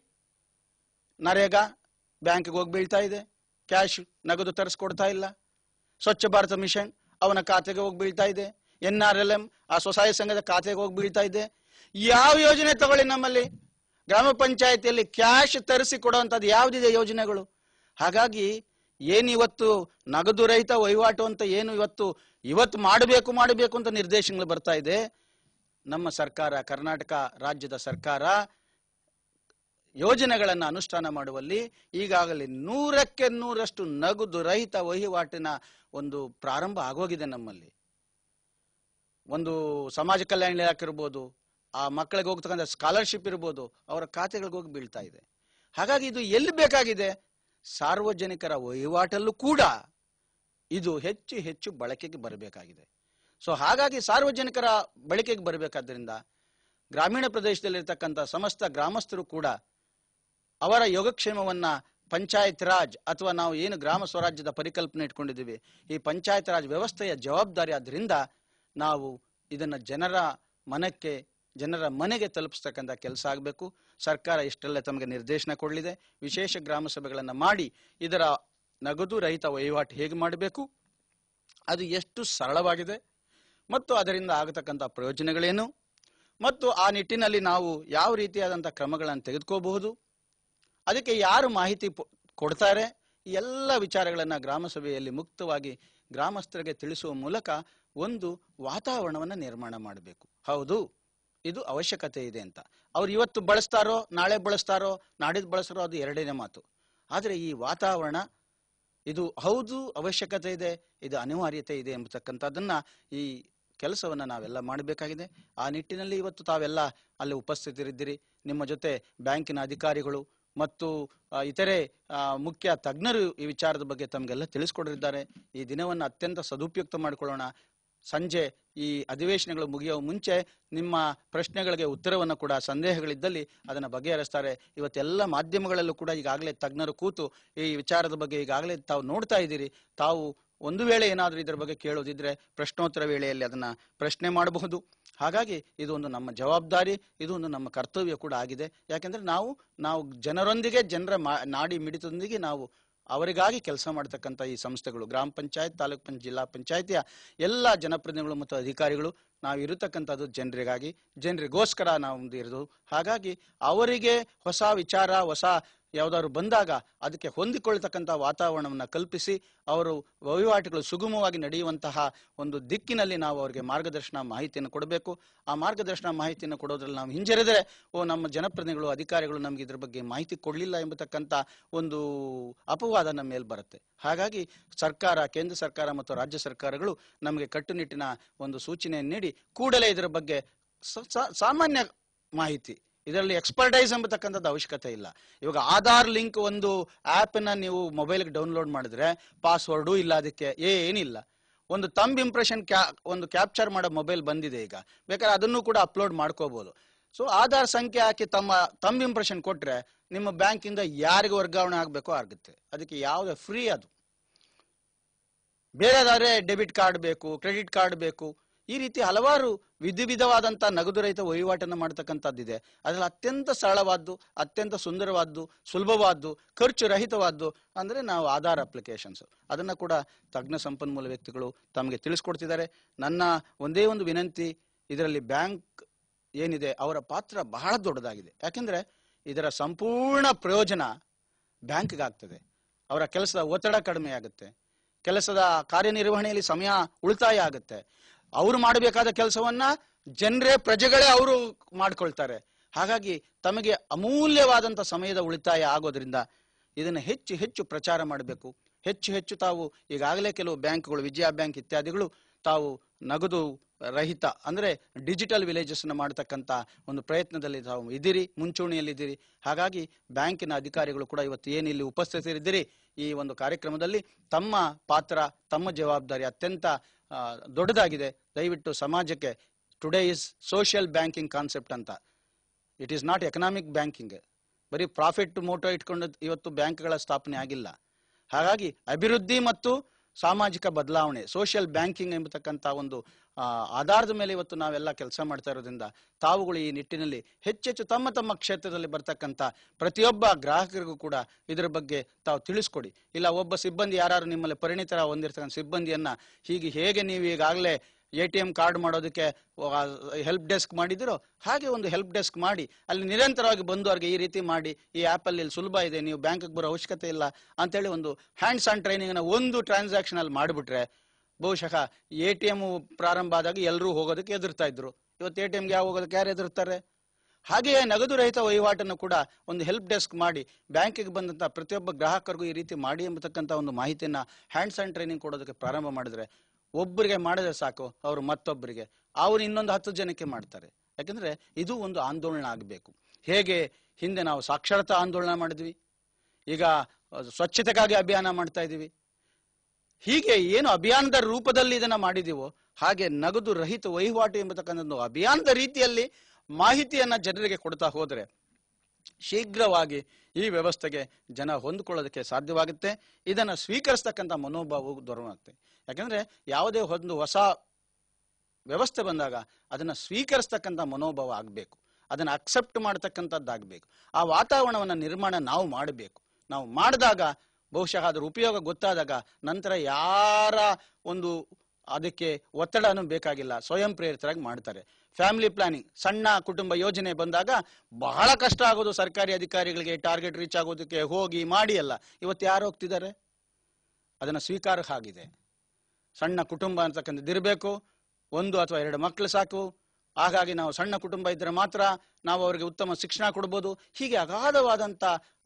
Speaker 1: ನರೇಗಾ ಬ್ಯಾಂಕ್ಗೆ ಹೋಗಿ ಬೀಳ್ತಾ ಇದೆ, ಕ್ಯಾಶ್ ನಗದು ತರಿಸ್ಕೊಡ್ತಾ ಇಲ್ಲ. ಸ್ವಚ್ಛ ಭಾರತ ಮಿಷನ್ ಅವನ ಖಾತೆಗೆ ಹೋಗಿ ಬೀಳ್ತಾ ಇದೆ. NRLM ಆ ಸ್ವಸಹಾಯ ಸಂಘದ ಖಾತೆಗೆ ಹೋಗಿ ಬೀಳ್ತಾ ಇದೆ. ಯಾವ ಯೋಜನೆ ತಗೊಳ್ಳಿ, ನಮ್ಮಲ್ಲಿ ಗ್ರಾಮ ಪಂಚಾಯತಿಯಲ್ಲಿ ಕ್ಯಾಶ್ ತರಿಸಿ ಕೊಡುವಂಥದ್ದು ಯಾವುದಿದೆ ಯೋಜನೆಗಳು? ಹಾಗಾಗಿ ಏನಿವತ್ತು ನಗದು ರಹಿತ ವಹಿವಾಟು ಅಂತ ಏನು ಇವತ್ತು ಮಾಡಬೇಕು ಅಂತ ನಿರ್ದೇಶನಗಳು ಬರ್ತಾ ಇದೆ. ನಮ್ಮ ಸರ್ಕಾರ, ಕರ್ನಾಟಕ ರಾಜ್ಯದ ಸರ್ಕಾರ ಯೋಜನೆಗಳನ್ನು ಅನುಷ್ಠಾನ ಮಾಡುವಲ್ಲಿ ಈಗಾಗಲೇ 100ಕ್ಕೆ 100ರಷ್ಟು ನಗದು ರಹಿತ ವಹಿವಾಟಿನ ಒಂದು ಪ್ರಾರಂಭ ಆಗೋಗಿದೆ. ನಮ್ಮಲ್ಲಿ ಒಂದು ಸಮಾಜ ಕಲ್ಯಾಣ ಇಲಾಖೆ ಇರ್ಬೋದು, ಆ ಮಕ್ಕಳಿಗೆ ಹೋಗ್ತಕ್ಕಂಥ ಸ್ಕಾಲರ್ಶಿಪ್ ಇರ್ಬೋದು, ಅವರ ಖಾತೆಗಳಿಗೆ ಹೋಗಿ ಬೀಳ್ತಾ ಇದೆ. ಹಾಗಾಗಿ ಇದು ಎಲ್ಲಿ ಬೇಕಾಗಿದೆ? ಸಾರ್ವಜನಿಕರ ವಹಿವಾಟಲ್ಲೂ ಕೂಡ ಇದು ಹೆಚ್ಚು ಹೆಚ್ಚು ಬಳಕೆಗೆ ಬರಬೇಕಾಗಿದೆ. ಸೊ ಹಾಗಾಗಿ ಸಾರ್ವಜನಿಕರ ಬಳಕೆಗೆ ಬರಬೇಕಾದ್ರಿಂದ ಗ್ರಾಮೀಣ ಪ್ರದೇಶದಲ್ಲಿರ್ತಕ್ಕಂಥ ಸಮಸ್ತ ಗ್ರಾಮಸ್ಥರು ಕೂಡ ಅವರ ಯೋಗಕ್ಷೇಮವನ್ನ ಪಂಚಾಯತ್ ರಾಜ್ ಅಥವಾ ನಾವು ಏನು ಗ್ರಾಮ ಸ್ವರಾಜ್ಯದ ಪರಿಕಲ್ಪನೆ ಇಟ್ಕೊಂಡಿದ್ದೀವಿ, ಈ ಪಂಚಾಯತ್ ರಾಜ್ ವ್ಯವಸ್ಥೆಯ ಜವಾಬ್ದಾರಿ. ಆದ್ರಿಂದ ನಾವು ಇದನ್ನ ಜನರ ಮನೆಗೆ ತಲುಪಿಸ್ತಕ್ಕಂಥ ಕೆಲಸ ಆಗಬೇಕು. ಸರ್ಕಾರ ಇಷ್ಟೆಲ್ಲ ತಮಗೆ ನಿರ್ದೇಶನ ಕೊಡಲಿದೆ. ವಿಶೇಷ ಗ್ರಾಮ ಸಭೆಗಳನ್ನು ಮಾಡಿ ಇದರ ನಗದು ರಹಿತ ವಹಿವಾಟು ಹೇಗೆ ಮಾಡಬೇಕು, ಅದು ಎಷ್ಟು ಸರಳವಾಗಿದೆ ಮತ್ತು ಅದರಿಂದ ಆಗತಕ್ಕಂಥ ಪ್ರಯೋಜನಗಳೇನು, ಮತ್ತು ಆ ನಿಟ್ಟಿನಲ್ಲಿ ನಾವು ಯಾವ ರೀತಿಯಾದಂಥ ಕ್ರಮಗಳನ್ನು ತೆಗೆದುಕೋಬಹುದು, ಅದಕ್ಕೆ ಯಾರು ಮಾಹಿತಿ ಕೊಡ್ತಾರೆ, ಈ ಎಲ್ಲ ವಿಚಾರಗಳನ್ನು ಗ್ರಾಮ ಸಭೆಯಲ್ಲಿ ಮುಕ್ತವಾಗಿ ಗ್ರಾಮಸ್ಥರಿಗೆ ತಿಳಿಸುವ ಮೂಲಕ ಒಂದು ವಾತಾವರಣವನ್ನು ನಿರ್ಮಾಣ ಮಾಡಬೇಕು. ಹೌದು, ಇದು ಅವಶ್ಯಕತೆ ಇದೆ ಅಂತ. ಅವ್ರು ಇವತ್ತು ಬಳಸ್ತಾರೋ, ನಾಳೆ ಬಳಸ್ತಾರೋ, ನಾಡಿದ್ದು ಬಳಸ್ತಾರೋ, ಅದು ಎರಡನೇ ಮಾತು. ಆದರೆ ಈ ವಾತಾವರಣ ಇದು ಹೌದು ಅವಶ್ಯಕತೆ ಇದೆ, ಇದು ಅನಿವಾರ್ಯತೆ ಇದೆ ಎಂಬತಕ್ಕಂಥದ್ದನ್ನ ಈ ಕೆಲಸವನ್ನ ನಾವೆಲ್ಲ ಮಾಡಬೇಕಾಗಿದೆ. ಆ ನಿಟ್ಟಿನಲ್ಲಿ ಇವತ್ತು ತಾವೆಲ್ಲ ಅಲ್ಲಿ ಉಪಸ್ಥಿತರಿದ್ದೀರಿ. ನಿಮ್ಮ ಜೊತೆ ಬ್ಯಾಂಕಿನ ಅಧಿಕಾರಿಗಳು ಮತ್ತು ಇತರೆ ಮುಖ್ಯ ತಜ್ಞರು ಈ ವಿಚಾರದ ಬಗ್ಗೆ ತಮಗೆಲ್ಲ ತಿಳಿಸ್ಕೊಡಿದ್ದಾರೆ. ಈ ದಿನವನ್ನು ಅತ್ಯಂತ ಸದುಪಯುಕ್ತ ಮಾಡಿಕೊಳ್ಳೋಣ. ಸಂಜೆ ಈ ಅಧಿವೇಶನಗಳು ಮುಗಿಯುವ ಮುಂಚೆ ನಿಮ್ಮ ಪ್ರಶ್ನೆಗಳಿಗೆ ಉತ್ತರವನ್ನು ಕೂಡ, ಸಂದೇಹಗಳಿದ್ದಲ್ಲಿ ಅದನ್ನು ಬಗೆಹರಿಸ್ತಾರೆ. ಇವತ್ತೆಲ್ಲ ಮಾಧ್ಯಮಗಳಲ್ಲೂ ಕೂಡ ಈಗಾಗಲೇ ತಜ್ಞರು ಕೂತು ಈ ವಿಚಾರದ ಬಗ್ಗೆ ಈಗಾಗಲೇ ತಾವು ನೋಡ್ತಾ ಇದ್ದೀರಿ. ತಾವು ಒಂದು ವೇಳೆ ಏನಾದರೂ ಇದರ ಬಗ್ಗೆ ಕೇಳೋದಿದ್ರೆ ಪ್ರಶ್ನೋತ್ತರ ವೇಳೆಯಲ್ಲಿ ಅದನ್ನ ಪ್ರಶ್ನೆ ಮಾಡಬಹುದು. ಹಾಗಾಗಿ ಇದು ಒಂದು ನಮ್ಮ ಜವಾಬ್ದಾರಿ, ಇದು ಒಂದು ನಮ್ಮ ಕರ್ತವ್ಯ ಕೂಡ ಆಗಿದೆ. ಯಾಕೆಂದ್ರೆ ನಾವು ಜನರೊಂದಿಗೆ, ಜನರ ನಾಡಿ ಮಿಡಿತದೊಂದಿಗೆ ನಾವು ಅವರಿಗಾಗಿ ಕೆಲಸ ಮಾಡ್ತಕ್ಕಂಥ ಈ ಸಂಸ್ಥೆಗಳು, ಗ್ರಾಮ ಪಂಚಾಯತ್, ತಾಲೂಕ್ ಪಂಚಾಯತ್, ಜಿಲ್ಲಾ ಪಂಚಾಯತಿಯ ಎಲ್ಲ ಜನಪ್ರತಿನಿಧಿಗಳು ಮತ್ತು ಅಧಿಕಾರಿಗಳು ನಾವು ಇರತಕ್ಕಂಥದ್ದು ಜನರಿಗೋಸ್ಕರ ನಾವು ಇರೋದು. ಹಾಗಾಗಿ ಅವರಿಗೆ ಹೊಸ ವಿಚಾರ, ಹೊಸ ಯಾವುದಾದ್ರು ಬಂದಾಗ ಅದಕ್ಕೆ ಹೊಂದಿಕೊಳ್ತಕ್ಕಂಥ ವಾತಾವರಣವನ್ನು ಕಲ್ಪಿಸಿ ಅವರು ವಹಿವಾಟುಗಳು ಸುಗಮವಾಗಿ ನಡೆಯುವಂತಹ ಒಂದು ದಿಕ್ಕಿನಲ್ಲಿ ನಾವು ಅವರಿಗೆ ಮಾರ್ಗದರ್ಶನ ಮಾಹಿತಿಯನ್ನು ಕೊಡಬೇಕು. ಆ ಮಾರ್ಗದರ್ಶನ ಮಾಹಿತಿಯನ್ನು ಕೊಡೋದ್ರಲ್ಲಿ ನಾವು ಹಿಂಜರಿದರೆ ನಮ್ಮ ಜನಪ್ರತಿನಿಧಿಗಳು, ಅಧಿಕಾರಿಗಳು ನಮ್ಗೆ ಇದ್ರ ಬಗ್ಗೆ ಮಾಹಿತಿ ಕೊಡಲಿಲ್ಲ ಎಂಬತಕ್ಕಂಥ ಒಂದು ಅಪವಾದ ನಮ್ಮ ಮೇಲೆ ಬರುತ್ತೆ. ಹಾಗಾಗಿ ಸರ್ಕಾರ, ಕೇಂದ್ರ ಸರ್ಕಾರ ಮತ್ತು ರಾಜ್ಯ ಸರ್ಕಾರಗಳು ನಮಗೆ ಕಟ್ಟುನಿಟ್ಟಿನ ಒಂದು ಸೂಚನೆಯನ್ನು ನೀಡಿ ಕೂಡಲೇ ಇದರ ಬಗ್ಗೆ ಸಾಮಾನ್ಯ ಮಾಹಿತಿ, ಇದರಲ್ಲಿ ಎಕ್ಸ್ಪರ್ಟೈಸ್ ಎಂಬತಕ್ಕಂಥದ್ದು ಅವಶ್ಯಕತೆ ಇಲ್ಲ. ಇವಾಗ ಆಧಾರ್ ಲಿಂಕ್ ಒಂದು ಆಪ್ ಅನ್ನ ನೀವು ಮೊಬೈಲ್ಗೆ ಡೌನ್ಲೋಡ್ ಮಾಡಿದ್ರೆ ಪಾಸ್ವರ್ಡು ಇಲ್ಲ, ಅದಕ್ಕೆ ಏನಿಲ್ಲ. ಒಂದು ಥಂಬ್ ಇಂಪ್ರೆಷನ್ ಒಂದು ಕ್ಯಾಪ್ಚರ್ ಮಾಡೋ ಮೊಬೈಲ್ ಬಂದಿದೆ ಈಗ, ಬೇಕಾದ್ರೆ ಅದನ್ನು ಕೂಡ ಅಪ್ಲೋಡ್ ಮಾಡ್ಕೋಬಹುದು. ಸೊ ಆಧಾರ್ ಸಂಖ್ಯೆ ಹಾಕಿ ಥಂಬ್ ಇಂಪ್ರೆಷನ್ ಕೊಟ್ರೆ ನಿಮ್ಮ ಬ್ಯಾಂಕಿಂದ ಯಾರಿಗೆ ವರ್ಗಾವಣೆ ಆಗಬೇಕೋ ಆಗುತ್ತೆ. ಅದಕ್ಕೆ ಯಾವುದೇ ಫ್ರೀ. ಅದು ಬೇರೆದಾದ್ರೆ ಡೆಬಿಟ್ ಕಾರ್ಡ್ ಬೇಕು, ಕ್ರೆಡಿಟ್ ಕಾರ್ಡ್ ಬೇಕು, ಈ ರೀತಿ ಹಲವಾರು ವಿಧವಾದಂತಹ ನಗದು ರಹಿತ ವಹಿವಾಟನ್ನು ಮಾಡ್ತಕ್ಕಂಥದ್ದಿದೆ. ಅದರಲ್ಲಿ ಅತ್ಯಂತ ಸರಳವಾದ್ದು, ಅತ್ಯಂತ ಸುಂದರವಾದ್ದು, ಸುಲಭವಾದ್ದು, ಖರ್ಚು ರಹಿತವಾದ್ದು ಅಂದ್ರೆ ನಾವು ಆಧಾರ್ ಅಪ್ಲಿಕೇಶನ್ಸ್. ಅದನ್ನ ಕೂಡ ತಜ್ಞ ಸಂಪನ್ಮೂಲ ವ್ಯಕ್ತಿಗಳು ತಮಗೆ ತಿಳಿಸ್ಕೊಡ್ತಿದ್ದಾರೆ. ನನ್ನ ಒಂದೇ ಒಂದು ವಿನಂತಿ, ಇದರಲ್ಲಿ ಬ್ಯಾಂಕ್ ಏನಿದೆ ಅವರ ಪಾತ್ರ ಬಹಳ ದೊಡ್ಡದಾಗಿದೆ. ಯಾಕೆಂದ್ರೆ ಇದರ ಸಂಪೂರ್ಣ ಪ್ರಯೋಜನ ಬ್ಯಾಂಕ್ಗೆ ಆಗ್ತದೆ. ಅವರ ಕೆಲಸದ ಒತ್ತಡ ಕಡಿಮೆ ಆಗುತ್ತೆ, ಕೆಲಸದ ಕಾರ್ಯನಿರ್ವಹಣೆಯಲ್ಲಿ ಸಮಯ ಉಳಿತಾಯ ಆಗುತ್ತೆ. ಅವರು ಮಾಡಬೇಕಾದ ಕೆಲಸವನ್ನ ಪ್ರಜೆಗಳೇ ಅವರು ಮಾಡ್ಕೊಳ್ತಾರೆ. ಹಾಗಾಗಿ ತಮಗೆ ಅಮೂಲ್ಯವಾದಂಥ ಸಮಯದ ಉಳಿತಾಯ ಆಗೋದ್ರಿಂದ ಇದನ್ನು ಹೆಚ್ಚು ಹೆಚ್ಚು ಪ್ರಚಾರ ಮಾಡಬೇಕು. ಹೆಚ್ಚು ಹೆಚ್ಚು ತಾವು ಈಗಾಗಲೇ ಕೆಲವು ಬ್ಯಾಂಕ್ಗಳು, ವಿಜಯ ಬ್ಯಾಂಕ್ ಇತ್ಯಾದಿಗಳು ತಾವು ನಗದು ರಹಿತ ಅಂದ್ರೆ ಡಿಜಿಟಲ್ ವಿಲೇಜಸ್ ಮಾಡತಕ್ಕಂಥ ಒಂದು ಪ್ರಯತ್ನದಲ್ಲಿ ತಾವು ಇದ್ದೀರಿ, ಮುಂಚೂಣಿಯಲ್ಲಿದ್ದೀರಿ. ಹಾಗಾಗಿ ಬ್ಯಾಂಕಿನ ಅಧಿಕಾರಿಗಳು ಕೂಡ ಇವತ್ತು ಏನಿಲ್ಲಿ ಉಪಸ್ಥಿತರಿದ್ದೀರಿ ಈ ಒಂದು ಕಾರ್ಯಕ್ರಮದಲ್ಲಿ ತಮ್ಮ ಪಾತ್ರ, ತಮ್ಮ ಜವಾಬ್ದಾರಿ ಅತ್ಯಂತ ದೊಡ್ಡದಾಗಿದೆ. ದಯವಿಟ್ಟು ಸಮಾಜಕ್ಕೆ today is social banking concept ಅಂತ, it is not economic banking. ಬರೀ ಪ್ರಾಫಿಟ್ ಮೋಟೋ ಇಟ್ಕೊಂಡು ಇವತ್ತು ಬ್ಯಾಂಕ್ಗಳ ಸ್ಥಾಪನೆ ಆಗಿಲ್ಲ. ಹಾಗಾಗಿ ಅಭಿವೃದ್ಧಿ ಮತ್ತು ಸಾಮಾಜಿಕ ಬದಲಾವಣೆ, ಸೋಷಿಯಲ್ ಬ್ಯಾಂಕಿಂಗ್ ಎಂಬತಕ್ಕಂಥ ಒಂದು ಆಧಾರದ ಮೇಲೆ ಇವತ್ತು ನಾವೆಲ್ಲ ಕೆಲಸ ಮಾಡ್ತಾ ಇರೋದ್ರಿಂದ ತಾವುಗಳು ಈ ನಿಟ್ಟಿನಲ್ಲಿ ಹೆಚ್ಚೆಚ್ಚು ತಮ್ಮ ತಮ್ಮ ಕ್ಷೇತ್ರದಲ್ಲಿ ಬರ್ತಕ್ಕಂಥ ಪ್ರತಿಯೊಬ್ಬ ಗ್ರಾಹಕರಿಗೂ ಕೂಡ ಇದರ ಬಗ್ಗೆ ತಾವು ತಿಳಿಸ್ಕೊಡಿ. ಇಲ್ಲ ಒಬ್ಬ ಸಿಬ್ಬಂದಿ ಯಾರು ನಿಮ್ಮಲ್ಲಿ ಪರಿಣಿತರ ಹೊಂದಿರ್ತಕ್ಕಂಥ ಸಿಬ್ಬಂದಿಯನ್ನ ಹೇಗೆ ನೀವು ಈಗಾಗಲೇ ATM ಕಾರ್ಡ್ ಮಾಡೋದಕ್ಕೆ ಹೆಲ್ಪ್ ಡೆಸ್ಕ್ ಮಾಡಿದಿರೋ ಹಾಗೆ ಒಂದು ಹೆಲ್ಪ್ ಡೆಸ್ಕ್ ಮಾಡಿ ಅಲ್ಲಿ ನಿರಂತರವಾಗಿ ಬಂದು ಅವ್ರಿಗೆ ಈ ರೀತಿ ಮಾಡಿ, ಈ ಆ್ಯಪಲ್ಲಿ ಇಲ್ಲಿ ಸುಲಭ ಇದೆ, ನೀವು ಬ್ಯಾಂಕಿಗೆ ಬರೋ ಅವಶ್ಯಕತೆ ಇಲ್ಲ ಅಂತೇಳಿ ಒಂದು ಹ್ಯಾಂಡ್ಸ್ ಆನ್ ಟ್ರೈನಿಂಗ್ನ ಒಂದು ಟ್ರಾನ್ಸಾಕ್ಷನ್ ಅಲ್ಲಿ ಮಾಡಿಬಿಟ್ರೆ ಬಹುಶಃ ATM ಪ್ರಾರಂಭ ಆದಾಗ ಎಲ್ಲರೂ ಹೋಗೋದಕ್ಕೆ ಎದುರ್ತಾ ಇದ್ರು. ಇವತ್ತು ATMಗೆ ಹೋಗೋದಕ್ಕೆ ಯಾರು ಎದುರ್ತಾರೆ? ಹಾಗೆಯೇ ನಗದು ರಹಿತ ವಹಿವಾಟನ್ನು ಕೂಡ ಒಂದು ಹೆಲ್ಪ್ ಡೆಸ್ಕ್ ಮಾಡಿ ಬ್ಯಾಂಕಿಗೆ ಬಂದಂಥ ಪ್ರತಿಯೊಬ್ಬ ಗ್ರಾಹಕರಿಗೂ ಈ ರೀತಿ ಮಾಡಿ ಎಂಬತಕ್ಕಂಥ ಒಂದು ಮಾಹಿತಿಯನ್ನ ಹ್ಯಾಂಡ್ಸ್ ಆನ್ ಟ್ರೈನಿಂಗ್ ಕೊಡೋದಕ್ಕೆ ಪ್ರಾರಂಭ ಮಾಡಿದ್ರೆ ಒಬ್ಬರಿಗೆ ಮಾಡಿದ್ರೆ ಸಾಕು, ಅವರು ಮತ್ತೊಬ್ಬರಿಗೆ, ಅವರು ಇನ್ನೊಂದು 10 ಜನಕ್ಕೆ ಮಾಡ್ತಾರೆ. ಯಾಕಂದ್ರೆ ಇದು ಒಂದು ಆಂದೋಲನ ಆಗಬೇಕು. ಹೇಗೆ ಹಿಂದೆ ನಾವು ಸಾಕ್ಷರತಾ ಆಂದೋಲನ ಮಾಡಿದ್ವಿ, ಈಗ ಸ್ವಚ್ಛತೆಗಾಗಿ ಅಭಿಯಾನ ಮಾಡ್ತಾ ಇದೀವಿ, ಹೀಗೆ ಏನು ಅಭಿಯಾನದ ರೂಪದಲ್ಲಿ ಇದನ್ನ ಮಾಡಿದೀವೋ ಹಾಗೆ ನಗದು ರಹಿತ ವಹಿವಾಟು ಎಂಬತಕ್ಕಂಥ ಅಭಿಯಾನದ ರೀತಿಯಲ್ಲಿ ಮಾಹಿತಿಯನ್ನ ಜನರಿಗೆ ಕೊಡ್ತಾ ಹೋದರೆ ಶೀಘ್ರವಾಗಿ ಈ ವ್ಯವಸ್ಥೆಗೆ ಜನ ಹೊಂದಿಕೊಳ್ಳೋದಕ್ಕೆ ಸಾಧ್ಯವಾಗುತ್ತೆ. ಇದನ್ನು ಸ್ವೀಕರಿಸ್ತಕ್ಕಂಥ ಮನೋಭಾವವು ದೊರಕುತ್ತೆ. ಯಾಕಂದ್ರೆ ಯಾವುದೇ ಒಂದು ಹೊಸ ವ್ಯವಸ್ಥೆ ಬಂದಾಗ ಅದನ್ನ ಸ್ವೀಕರಿಸ್ತಕ್ಕಂಥ ಮನೋಭಾವ ಆಗಬೇಕು, ಅದನ್ನ ಅಕ್ಸೆಪ್ಟ್ ಮಾಡತಕ್ಕಂಥದ್ದಾಗಬೇಕು. ಆ ವಾತಾವರಣವನ್ನು ನಿರ್ಮಾಣ ನಾವು ಮಾಡಬೇಕು. ನಾವು ಮಾಡಿದಾಗ ಬಹುಶಃ ಅದರ ಉಪಯೋಗ ಗೊತ್ತಾದಾಗ ನಂತರ ಯಾರ ಒಂದು ಅದಕ್ಕೆ ಒತ್ತಡನೂ ಬೇಕಾಗಿಲ್ಲ, ಸ್ವಯಂ ಪ್ರೇರಿತರಾಗಿ ಮಾಡ್ತಾರೆ. ಫ್ಯಾಮಿಲಿ ಪ್ಲಾನಿಂಗ್, ಸಣ್ಣ ಕುಟುಂಬ ಯೋಜನೆ ಬಂದಾಗ ಬಹಳ ಕಷ್ಟ ಆಗೋದು ಸರ್ಕಾರಿ ಅಧಿಕಾರಿಗಳಿಗೆ, ಟಾರ್ಗೆಟ್ ರೀಚ್ ಆಗೋದಕ್ಕೆ ಹೋಗಿ ಮಾಡಿ ಅಲ್ಲ. ಇವತ್ತು ಯಾರು ಹೋಗ್ತಿದ್ದಾರೆ? ಅದನ್ನ ಸ್ವೀಕಾರ ಆಗಿದೆ. ಸಣ್ಣ ಕುಟುಂಬ ಅಂತಕ್ಕಂಥದ್ದು ಇರಬೇಕು, 1 ಅಥವಾ 2 ಮಕ್ಕಳು ಸಾಕು. ಹಾಗಾಗಿ ನಾವು ಸಣ್ಣ ಕುಟುಂಬ ಇದ್ರೆ ಮಾತ್ರ ನಾವು ಅವರಿಗೆ ಉತ್ತಮ ಶಿಕ್ಷಣ ಕೊಡ್ಬೋದು. ಹೀಗೆ ಅಗಾಧವಾದಂಥ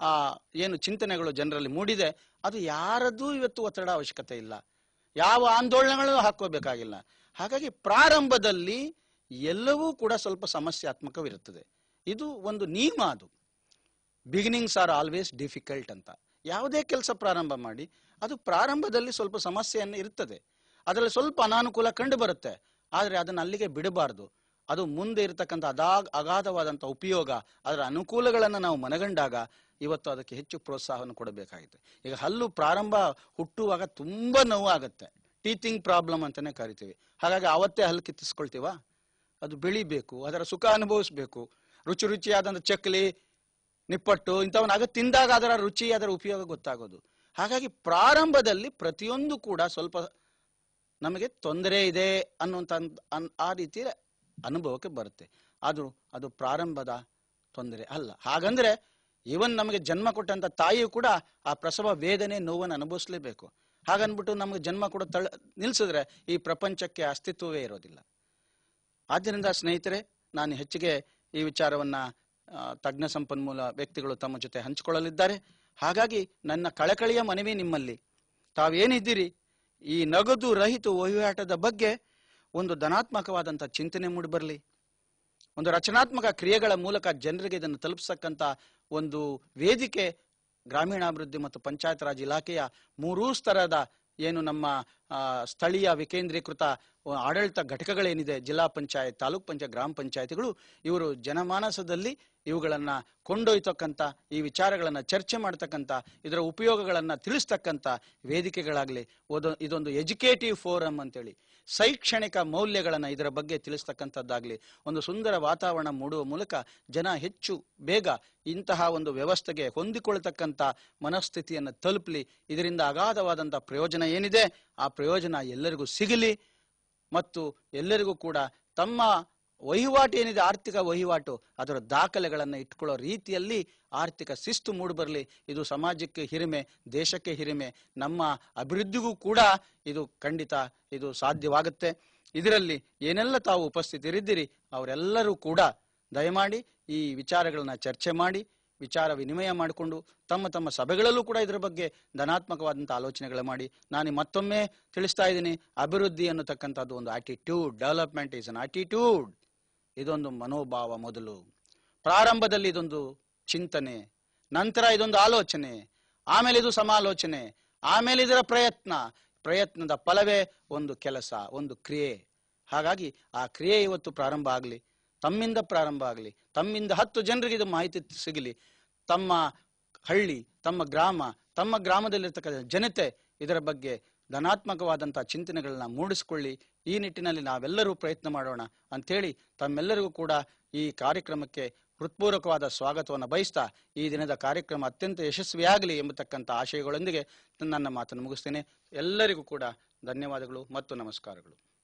Speaker 1: ಏನು ಚಿಂತನೆಗಳು ಜನರಲ್ಲಿ ಮೂಡಿದೆ, ಅದು ಯಾರದ್ದೂ ಇವತ್ತು ಒತ್ತಡ ಅವಶ್ಯಕತೆ ಇಲ್ಲ, ಯಾವ ಆಂದೋಲನಗಳನ್ನು ಹಾಕೋಬೇಕಾಗಿಲ್ಲ. ಹಾಗಾಗಿ ಪ್ರಾರಂಭದಲ್ಲಿ ಎಲ್ಲವೂ ಕೂಡ ಸ್ವಲ್ಪ ಸಮಸ್ಯಾತ್ಮಕವಿರುತ್ತದೆ. ಇದು ಒಂದು ನಿಯಮ. ಅದು ಬಿಗಿನಿಂಗ್ಸ್ ಆರ್ ಆಲ್ವೇಸ್ ಡಿಫಿಕಲ್ಟ್ ಅಂತ. ಯಾವುದೇ ಕೆಲಸ ಪ್ರಾರಂಭ ಮಾಡಿ ಅದು ಪ್ರಾರಂಭದಲ್ಲಿ ಸ್ವಲ್ಪ ಸಮಸ್ಯೆಯನ್ನು ಇರ್ತದೆ, ಅದರಲ್ಲಿ ಸ್ವಲ್ಪ ಅನಾನುಕೂಲ ಕಂಡು ಬರುತ್ತೆ. ಆದರೆ ಅದನ್ನು ಅಲ್ಲಿಗೆ ಬಿಡಬಾರ್ದು. ಅದು ಮುಂದೆ ಇರತಕ್ಕಂಥ ಅಗಾಧವಾದಂಥ ಉಪಯೋಗ, ಅದರ ಅನುಕೂಲಗಳನ್ನು ನಾವು ಮನಗಂಡಾಗ ಇವತ್ತು ಅದಕ್ಕೆ ಹೆಚ್ಚು ಪ್ರೋತ್ಸಾಹವನ್ನು ಕೊಡಬೇಕಾಗಿದೆ. ಈಗ ಹಲ್ಲು ಪ್ರಾರಂಭ ಹುಟ್ಟುವಾಗ ತುಂಬಾ ನೋವು ಆಗುತ್ತೆ, ಟೀತಿಂಗ್ ಪ್ರಾಬ್ಲಮ್ ಅಂತಾನೆ ಕರಿತೀವಿ. ಹಾಗಾಗಿ ಅವತ್ತೇ ಹಲ್ಲು ಕಿತ್ತಿಸ್ಕೊಳ್ತೀವ? ಅದು ಬೆಳಿಬೇಕು, ಅದರ ಸುಖ ಅನುಭವಿಸ್ಬೇಕು. ರುಚಿ ರುಚಿಯಾದಂಥ ಚಕ್ಲಿ, ನಿಪ್ಪಟ್ಟು ಇಂಥವನ್ನಾಗ ತಿಂದಾಗ ಅದರ ರುಚಿ, ಅದರ ಉಪಯೋಗ ಗೊತ್ತಾಗೋದು. ಹಾಗಾಗಿ ಪ್ರಾರಂಭದಲ್ಲಿ ಪ್ರತಿಯೊಂದು ಕೂಡ ಸ್ವಲ್ಪ ನಮಗೆ ತೊಂದರೆ ಇದೆ ಅನ್ನುವಂಥ ಆ ರೀತಿಯ ಅನುಭವಕ್ಕೆ ಬರುತ್ತೆ. ಅದು ಪ್ರಾರಂಭದ ತೊಂದರೆ ಅಲ್ಲ. ಹಾಗಂದ್ರೆ ಇವನ್ ನಮಗೆ ಜನ್ಮ ಕೊಟ್ಟಂತ ತಾಯಿಯು ಕೂಡ ಆ ಪ್ರಸವ ವೇದನೆ, ನೋವನ್ನು ಅನುಭವಿಸ್ಲೇಬೇಕು. ಹಾಗನ್ಬಿಟ್ಟು ನಮಗೆ ಜನ್ಮ ಕೂಡ ನಿಲ್ಸಿದ್ರೆ ಈ ಪ್ರಪಂಚಕ್ಕೆ ಅಸ್ತಿತ್ವವೇ ಇರೋದಿಲ್ಲ. ಆದ್ದರಿಂದ ಸ್ನೇಹಿತರೆ, ನಾನು ಹೆಚ್ಚಿಗೆ ಈ ವಿಚಾರವನ್ನ ತಜ್ಞ ಸಂಪನ್ಮೂಲ ವ್ಯಕ್ತಿಗಳು ತಮ್ಮ ಜೊತೆ ಹಂಚಿಕೊಳ್ಳಲಿದ್ದಾರೆ. ಹಾಗಾಗಿ ನನ್ನ ಕಳಕಳಿಯ ಮನವಿ ನಿಮ್ಮಲ್ಲಿ, ತಾವೇನಿದ್ದೀರಿ ಈ ನಗದು ರಹಿತ ವಹಿವಾಟದ ಬಗ್ಗೆ ಒಂದು ಧನಾತ್ಮಕವಾದಂಥ ಚಿಂತನೆ ಮೂಡಿಬರಲಿ. ಒಂದು ರಚನಾತ್ಮಕ ಕ್ರಿಯೆಗಳ ಮೂಲಕ ಜನರಿಗೆ ಇದನ್ನು ತಲುಪಿಸತಕ್ಕಂಥ ಒಂದು ವೇದಿಕೆ ಗ್ರಾಮೀಣಾಭಿವೃದ್ಧಿ ಮತ್ತು ಪಂಚಾಯತ್ ರಾಜ್ ಇಲಾಖೆಯ 3 ಸ್ತರದ ಏನು ನಮ್ಮ ಸ್ಥಳೀಯ ವಿಕೇಂದ್ರೀಕೃತ ಆಡಳಿತ ಘಟಕಗಳೇನಿದೆ, ಜಿಲ್ಲಾ ಪಂಚಾಯತ್, ತಾಲೂಕ್ ಪಂಚಾಯತ್, ಗ್ರಾಮ ಪಂಚಾಯತ್ಗಳು, ಇವರು ಜನಮಾನಸದಲ್ಲಿ ಇವುಗಳನ್ನ ಕೊಂಡೊಯ್ತಕ್ಕಂಥ, ಈ ವಿಚಾರಗಳನ್ನ ಚರ್ಚೆ ಮಾಡ್ತಕ್ಕಂಥ, ಇದರ ಉಪಯೋಗಗಳನ್ನ ತಿಳಿಸ್ತಕ್ಕಂಥ ವೇದಿಕೆಗಳಾಗಲಿ, ಇದೊಂದು ಎಜುಕೇಟಿವ್ ಫೋರಮ್ ಅಂತೇಳಿ ಶೈಕ್ಷಣಿಕ ಮೌಲ್ಯಗಳನ್ನು ಇದರ ಬಗ್ಗೆ ತಿಳಿಸ್ತಕ್ಕಂಥದ್ದಾಗಲಿ, ಒಂದು ಸುಂದರ ವಾತಾವರಣ ಮೂಡುವ ಮೂಲಕ ಜನ ಹೆಚ್ಚು ಬೇಗ ಇಂತಹ ಒಂದು ವ್ಯವಸ್ಥೆಗೆ ಹೊಂದಿಕೊಳ್ತಕ್ಕಂಥ ಮನಸ್ಥಿತಿಯನ್ನು ತಲುಪಲಿ. ಇದರಿಂದ ಅಗಾಧವಾದಂಥ ಪ್ರಯೋಜನ ಏನಿದೆ ಆ ಪ್ರಯೋಜನ ಎಲ್ಲರಿಗೂ ಸಿಗಲಿ ಮತ್ತು ಎಲ್ಲರಿಗೂ ಕೂಡ ತಮ್ಮ ವಹಿವಾಟು ಏನಿದೆ, ಆರ್ಥಿಕ ವಹಿವಾಟು, ಅದರ ದಾಖಲೆಗಳನ್ನು ಇಟ್ಕೊಳ್ಳೋ ರೀತಿಯಲ್ಲಿ ಆರ್ಥಿಕ ಶಿಸ್ತು ಮೂಡಿಬರಲಿ. ಇದು ಸಮಾಜಕ್ಕೆ ಹಿರಿಮೆ, ದೇಶಕ್ಕೆ ಹಿರಿಮೆ, ನಮ್ಮ ಅಭಿವೃದ್ಧಿಗೂ ಕೂಡ ಇದು ಖಂಡಿತ ಇದು ಸಾಧ್ಯವಾಗುತ್ತೆ. ಇದರಲ್ಲಿ ಏನೆಲ್ಲ ತಾವು ಉಪಸ್ಥಿತರಿದ್ದೀರಿ ಅವರೆಲ್ಲರೂ ಕೂಡ ದಯಮಾಡಿ ಈ ವಿಚಾರಗಳನ್ನ ಚರ್ಚೆ ಮಾಡಿ, ವಿಚಾರ ವಿನಿಮಯ ಮಾಡಿಕೊಂಡು ತಮ್ಮ ತಮ್ಮ ಸಭೆಗಳಲ್ಲೂ ಕೂಡ ಇದರ ಬಗ್ಗೆ ಧನಾತ್ಮಕವಾದಂಥ ಆಲೋಚನೆಗಳು ಮಾಡಿ. ನಾನು ಮತ್ತೊಮ್ಮೆ ತಿಳಿಸ್ತಾ ಇದ್ದೀನಿ, ಅಭಿವೃದ್ಧಿ ಅನ್ನತಕ್ಕಂಥದ್ದು ಒಂದು attitude. Development is an attitude. ಇದೊಂದು ಮನೋಭಾವ. ಮೊದಲು ಪ್ರಾರಂಭದಲ್ಲಿ ಇದೊಂದು ಚಿಂತನೆ, ನಂತರ ಇದೊಂದು ಆಲೋಚನೆ, ಆಮೇಲೆ ಇದು ಸಮಾಲೋಚನೆ, ಆಮೇಲೆ ಇದರ ಪ್ರಯತ್ನದ ಫಲವೇ ಒಂದು ಕೆಲಸ, ಒಂದು ಕ್ರಿಯೆ. ಹಾಗಾಗಿ ಆ ಕ್ರಿಯೆ ಇವತ್ತು ಪ್ರಾರಂಭ ಆಗಲಿ, ತಮ್ಮಿಂದ ಪ್ರಾರಂಭ ಆಗಲಿ, ತಮ್ಮಿಂದ 10 ಜನರಿಗೆ ಇದು ಮಾಹಿತಿ ಸಿಗಲಿ. ತಮ್ಮ ಹಳ್ಳಿ, ತಮ್ಮ ಗ್ರಾಮ, ತಮ್ಮ ಗ್ರಾಮದಲ್ಲಿರ್ತಕ್ಕಂಥ ಜನತೆ ಇದರ ಬಗ್ಗೆ ಧನಾತ್ಮಕವಾದಂಥ ಚಿಂತನೆಗಳನ್ನ ಮೂಡಿಸಿಕೊಳ್ಳಿ. ಈ ನಿಟ್ಟಿನಲ್ಲಿ ನಾವೆಲ್ಲರೂ ಪ್ರಯತ್ನ ಮಾಡೋಣ ಅಂಥೇಳಿ ತಮ್ಮೆಲ್ಲರಿಗೂ ಕೂಡ ಈ ಕಾರ್ಯಕ್ರಮಕ್ಕೆ ಹೃತ್ಪೂರ್ವಕವಾದ ಸ್ವಾಗತವನ್ನು ಬಯಸ್ತಾ ಈ ದಿನದ ಕಾರ್ಯಕ್ರಮ ಅತ್ಯಂತ ಯಶಸ್ವಿಯಾಗಲಿ ಎಂಬತಕ್ಕಂಥ ಆಶಯಗಳೊಂದಿಗೆ ನನ್ನ ಮಾತನ್ನು ಮುಗಿಸ್ತೇನೆ. ಎಲ್ಲರಿಗೂ ಕೂಡ ಧನ್ಯವಾದಗಳು ಮತ್ತು ನಮಸ್ಕಾರಗಳು.